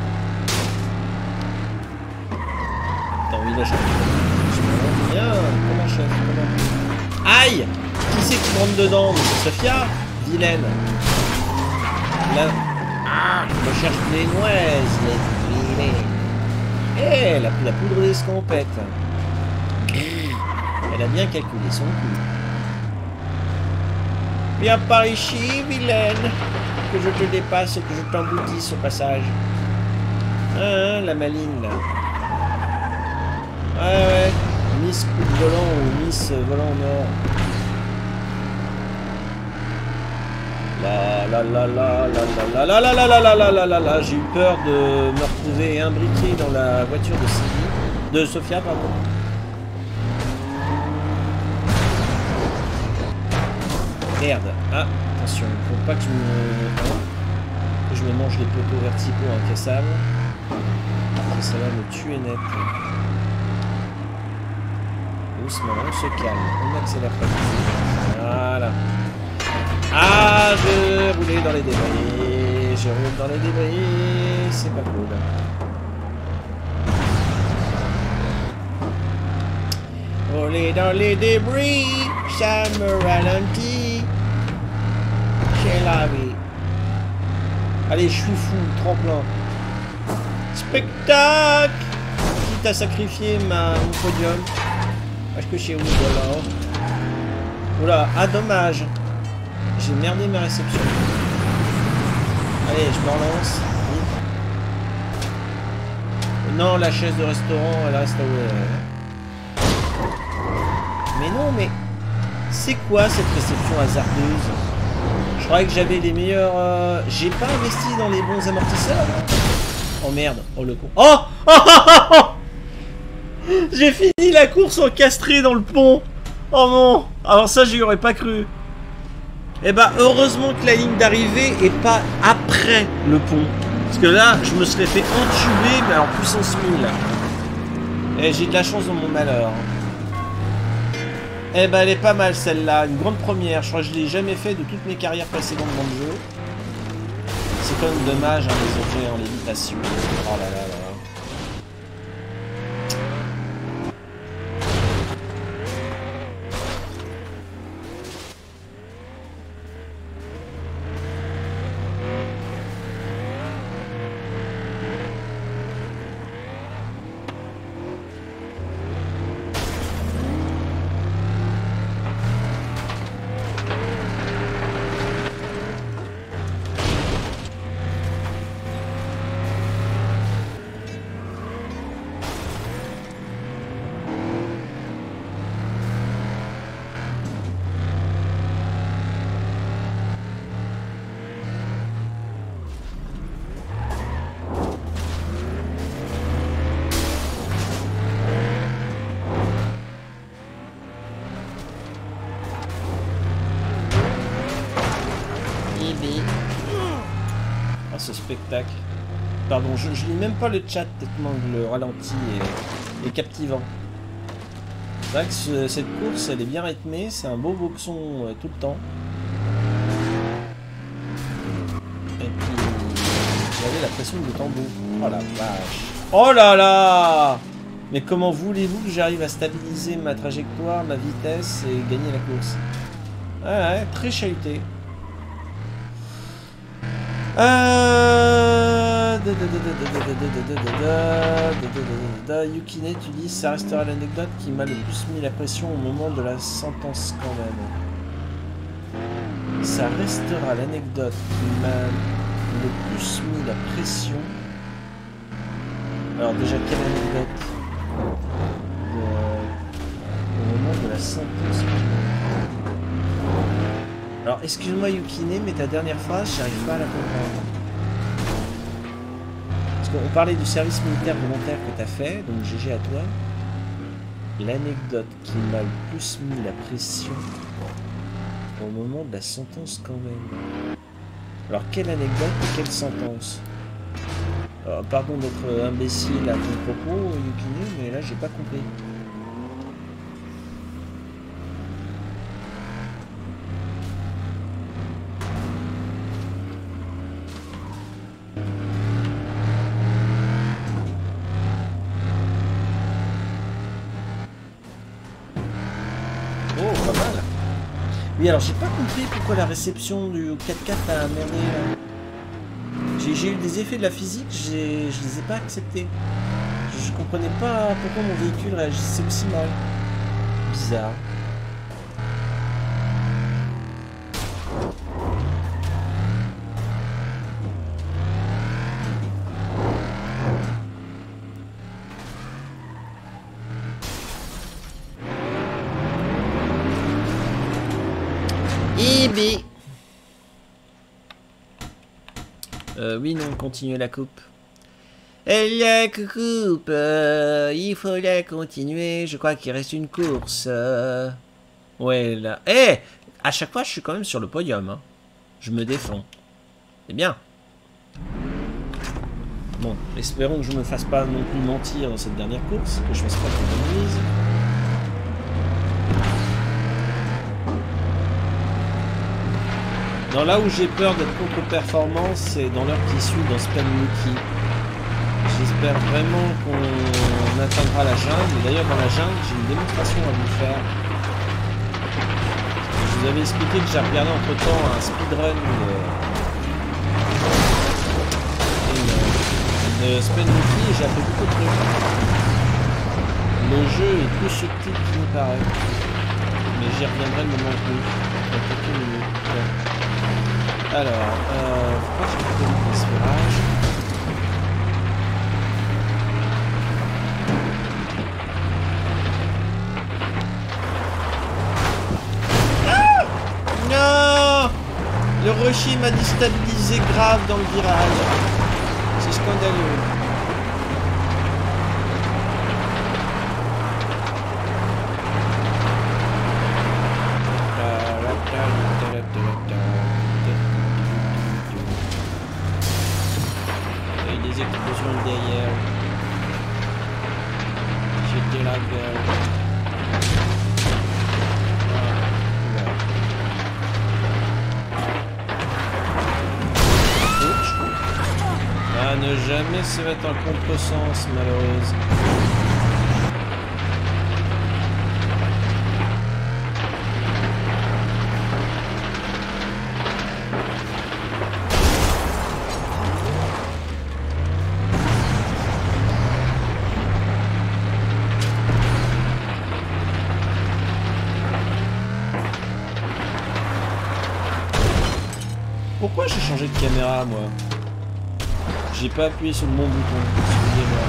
Attends, oui, là, je me rends bien. Comment chef? Comment... Aïe! Qui c'est qui rentre dedans? C'est Sophia? Vilaine. Là... Je cherche les noises, les filets. Eh, la poudre d'escampette. Elle a bien calculé son coup. Viens par ici, vilaine, que je te dépasse et que je t'emboutisse au passage. Hein, la maligne, là. Ouais, ouais. Miss coup de volant ou Miss volant nord. La j'ai eu peur de me retrouver imbriqué dans la voiture de Sophia, pardon. Merde. Ah, attention, faut pas que je me mange les poteaux verticaux incassables. Ça va me tuer net. Doucement, on se calme, on accélère pas. Voilà. Ah, je roulais dans les débris, je roule dans les débris, c'est pas cool. Rouler dans les débris, ça me ralentit, c'est la vie. Allez, je suis fou, tremplin. Spectacle! Quitte à sacrifier mon podium. Parce que chez où, voilà. Oula, ah dommage. J'ai merdé ma réception. Allez, je me relance. Non, la chaise de restaurant, elle reste où elle est. Mais non, mais... C'est quoi cette réception hasardeuse? Je croyais que j'avais les meilleurs... J'ai pas investi dans les bons amortisseurs. Oh merde. Oh le con. Oh, j'ai fini la course encastrée dans le pont. Oh non. Alors ça, j'y aurais pas cru. Eh bah heureusement que la ligne d'arrivée est pas après le pont. Parce que là, je me serais fait entuber, mais alors puissance 1000. Et j'ai de la chance dans mon malheur. Eh bah elle est pas mal celle-là, une grande première. Je crois que je l'ai jamais fait de toutes mes carrières précédentes dans le jeu. C'est quand même dommage, hein, les objets en lévitation. Oh là là là là. B. Ah, ce spectacle. Pardon, je lis même pas le chat tellement le ralenti est captivant. C'est vrai que cette course, elle est bien rythmée. C'est un beau boxon tout le temps. Et puis, j'avais la pression de tambour. Oh la vache. Oh là là! Mais comment voulez-vous que j'arrive à stabiliser ma trajectoire, ma vitesse et gagner la course? Ouais, très chahuté. Yukine, tu dis ça restera l'anecdote qui m'a le plus mis la pression au moment de la sentence quand même. Ça restera l'anecdote qui m'a le plus mis la pression. Alors déjà quelle anecdote au moment de la sentence. Alors excuse-moi Yukine, mais ta dernière phrase, j'arrive pas à la comprendre. Parce qu'on parlait du service militaire volontaire que tu as fait, donc GG à toi. L'anecdote qui m'a le plus mis la pression au moment de la sentence quand même. Alors quelle anecdote et quelle sentence? Alors, pardon d'être imbécile à ton propos Yukine, mais là j'ai pas compris. Oui, alors j'ai pas compris pourquoi la réception du 4x4 a merdé là. J'ai eu des effets de la physique, je les ai pas acceptés. Je comprenais pas pourquoi mon véhicule réagissait aussi mal. Bizarre. Oui, non, continuez la coupe. La coupe, il faut la continuer. Je crois qu'il reste une course. Ouais, là. Eh, à chaque fois, je suis quand même sur le podium. Hein. Je me défends. C'est bien. Bon, espérons que je ne me fasse pas non plus mentir dans cette dernière course, que je fasse pas de mise. Non, là où j'ai peur d'être contre-performance, c'est dans l'heure qui suit dans Spelunky. J'espère vraiment qu'on atteindra la jungle. D'ailleurs, dans la jungle, j'ai une démonstration à vous faire. Je vous avais expliqué que j'ai regardé entre-temps un speedrun de Spelunky et j'ai appris beaucoup de trucs. Le jeu est plus subtil qu'il me paraît. Mais j'y reviendrai le moment où. Dans quelques minutes. Ouais. Alors, faut pas que je me donne ce virage. Non! Le rocher m'a déstabilisé grave dans le virage. C'est scandaleux. Il y a eu des explosions derrière. J'étais la gueule. Ah, ne jamais se mettre en contresens, malheureuse. Pourquoi j'ai changé de caméra, moi? J'ai pas appuyé sur le bon bouton, excusez-moi.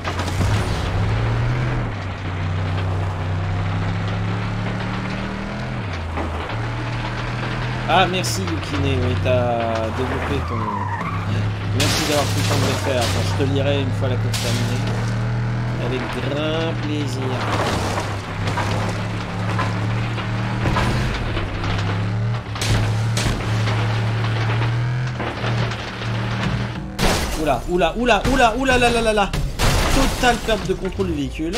Ah, merci Yukine, oui, t'as développé ton... Merci d'avoir pris le temps de le faire. Enfin, je te lirai une fois la course terminée. Avec grand plaisir. Oula, oula, oula, oula, oula, là, là, là, là. Totale perte de contrôle du véhicule.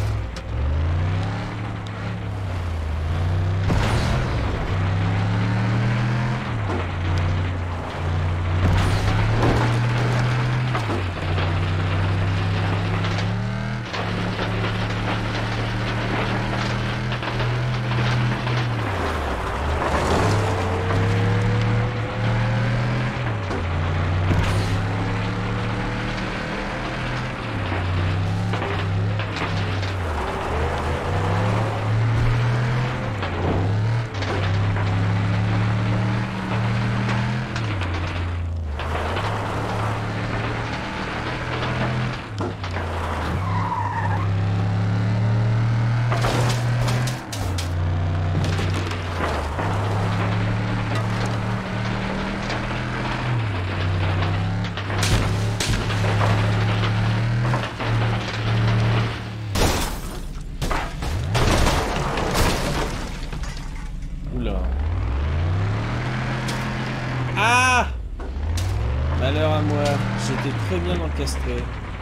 Ah! Malheur à moi, j'étais très bien encastré.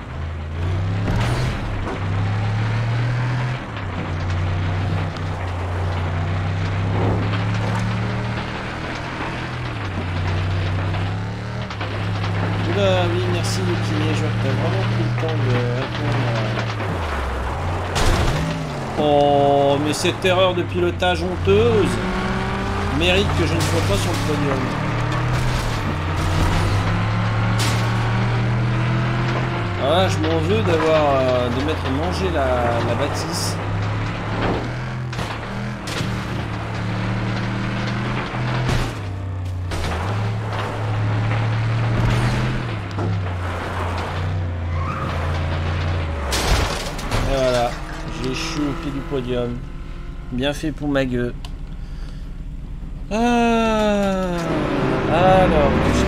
Oula, oui, merci Yukine, je vois que t'as vraiment pris le temps de répondre. Oh, mais cette erreur de pilotage honteuse mérite que je ne sois pas sur le podium. Ah, je m'en veux d'avoir de m'être mangé la bâtisse. Et voilà, j'ai échoué au pied du podium. Bien fait pour ma gueule. Ah, alors,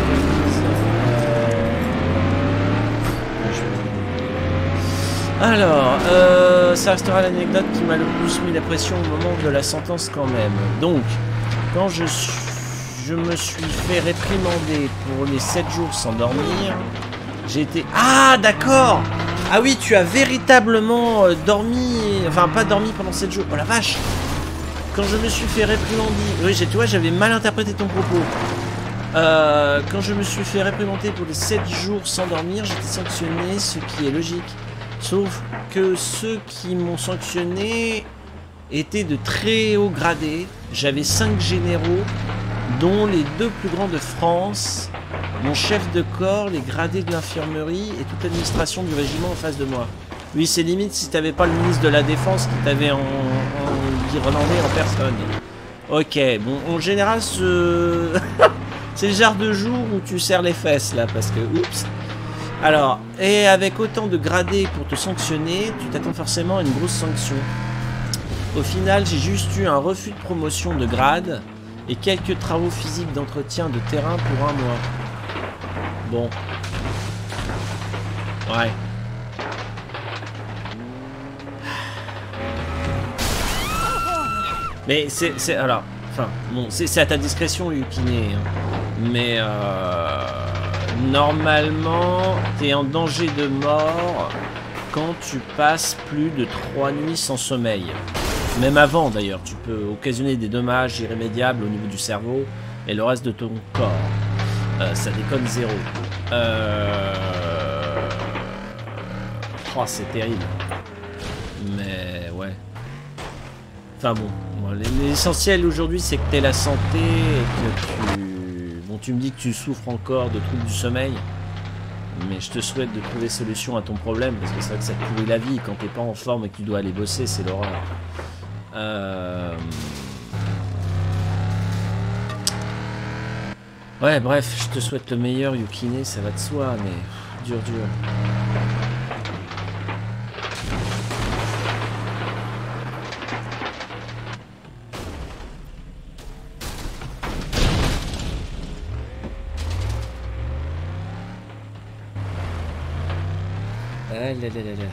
ça restera l'anecdote qui m'a le plus mis la pression au moment de la sentence quand même. Donc, quand je me suis fait réprimander pour les 7 jours sans dormir, j'ai été... Ah, d'accord! Ah oui, tu as véritablement dormi... Enfin, pas dormi pendant 7 jours. Oh la vache! Quand je me suis fait réprimander... Oui, tu vois, j'avais mal interprété ton propos. Quand je me suis fait réprimander pour les 7 jours sans dormir, j'étais sanctionné, ce qui est logique. Sauf que ceux qui m'ont sanctionné étaient de très haut gradé. J'avais 5 généraux, dont les 2 plus grands de France, mon chef de corps, les gradés de l'infirmerie et toute l'administration du régiment en face de moi. Oui, c'est limite si t'avais pas le ministre de la Défense qui t'avait en irlandais en personne. Ok, bon, en général, c'est le genre de jour où tu serres les fesses, là, parce que, oups. Alors, et avec autant de gradés pour te sanctionner, tu t'attends forcément à une grosse sanction. Au final, j'ai juste eu un refus de promotion de grade et quelques travaux physiques d'entretien de terrain pour 1 mois. Bon. Ouais. Mais c'est alors, enfin, bon, c'est à ta discrétion, Yukine, hein. Mais normalement, t'es en danger de mort quand tu passes plus de 3 nuits sans sommeil. Même avant, d'ailleurs, tu peux occasionner des dommages irrémédiables au niveau du cerveau et le reste de ton corps. Ça déconne 0. Oh, c'est terrible. Mais ouais. Enfin bon, l'essentiel aujourd'hui c'est que tu aies la santé et que tu... Bon, tu me dis que tu souffres encore de troubles du sommeil, mais je te souhaite de trouver solution à ton problème, parce que c'est vrai que ça te pourrit la vie quand t'es pas en forme et que tu dois aller bosser, c'est l'horreur. Ouais, bref, je te souhaite le meilleur, Yukine, ça va de soi, mais dur. Ah là là là là.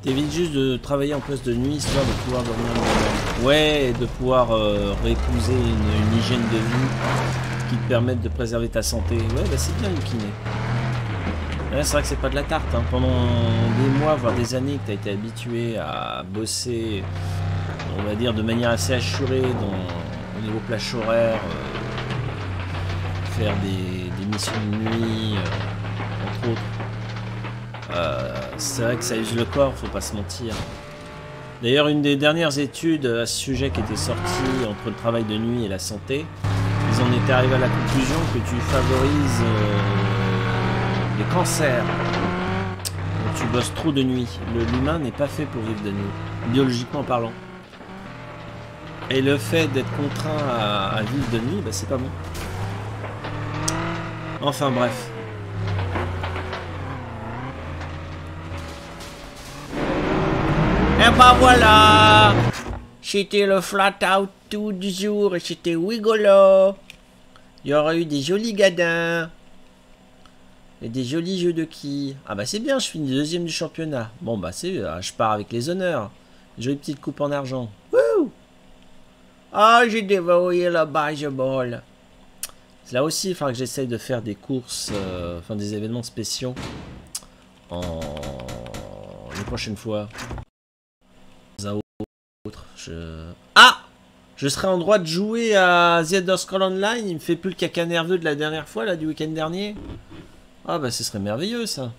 T'évites juste de travailler en poste de nuit, histoire de pouvoir dormir le... Ouais, et de pouvoir réépouser une hygiène de vie qui te permette de préserver ta santé. Ouais, bah c'est bien une kiné. Là, c'est vrai que c'est pas de la tarte. Hein. Pendant des mois, voire des années que tu as été habitué à bosser, on va dire, de manière assez assurée au niveau plage horaire, faire des missions de nuit, entre autres. C'est vrai que ça use le corps, faut pas se mentir. D'ailleurs, une des dernières études à ce sujet qui était sortie entre le travail de nuit et la santé, ils en étaient arrivés à la conclusion que tu favorises les cancers. Donc, tu bosses trop de nuit. L'humain n'est pas fait pour vivre de nuit, biologiquement parlant. Et le fait d'être contraint à vivre de nuit, bah, c'est pas bon. Enfin bref. Et bah voilà, c'était le flat out tout du jour et c'était rigolo. Il y aura eu des jolis gadins et des jolis jeux de quilles. Ah bah c'est bien, je finis deuxième du championnat. Bon bah c'est, je pars avec les honneurs. Jolie petite coupe en argent. Wouh! Ah, j'ai dévoré la baseball. Là aussi, il faudra que j'essaye de faire des courses, enfin des événements spéciaux les prochaines fois. Ah! Je serai en droit de jouer à The Elder Scrolls Online. Il me fait plus le caca nerveux de la dernière fois, là, du week-end dernier. Ah bah ce serait merveilleux, ça.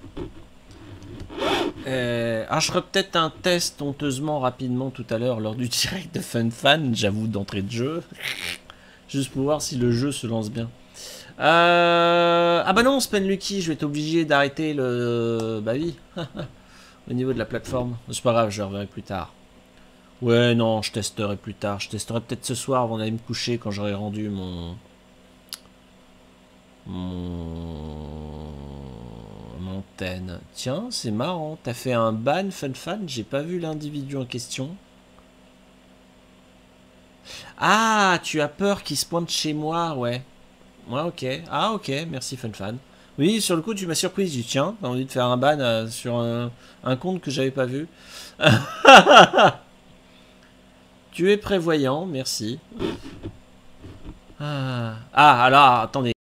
Ah, je ferai peut-être un test honteusement rapidement tout à l'heure lors du direct de FunFan, j'avoue, d'entrée de jeu. Juste pour voir si le jeu se lance bien. Ah bah non, Spenlucky, je vais être obligé d'arrêter le... Bah oui. Au niveau de la plateforme. C'est pas grave, je reverrai plus tard. Ouais, non, je testerai plus tard. Je testerai peut-être ce soir avant d'aller me coucher quand j'aurai rendu mon antenne. Tiens, c'est marrant. T'as fait un ban FunFan, j'ai pas vu l'individu en question. Ah, tu as peur qu'il se pointe chez moi, ouais. Ouais, ok. Ah, ok, merci FunFan. Oui, sur le coup, tu m'as surprise. J'ai dit, tiens, t'as envie de faire un ban sur un compte que j'avais pas vu. Tu es prévoyant, merci. Ah, alors, attendez.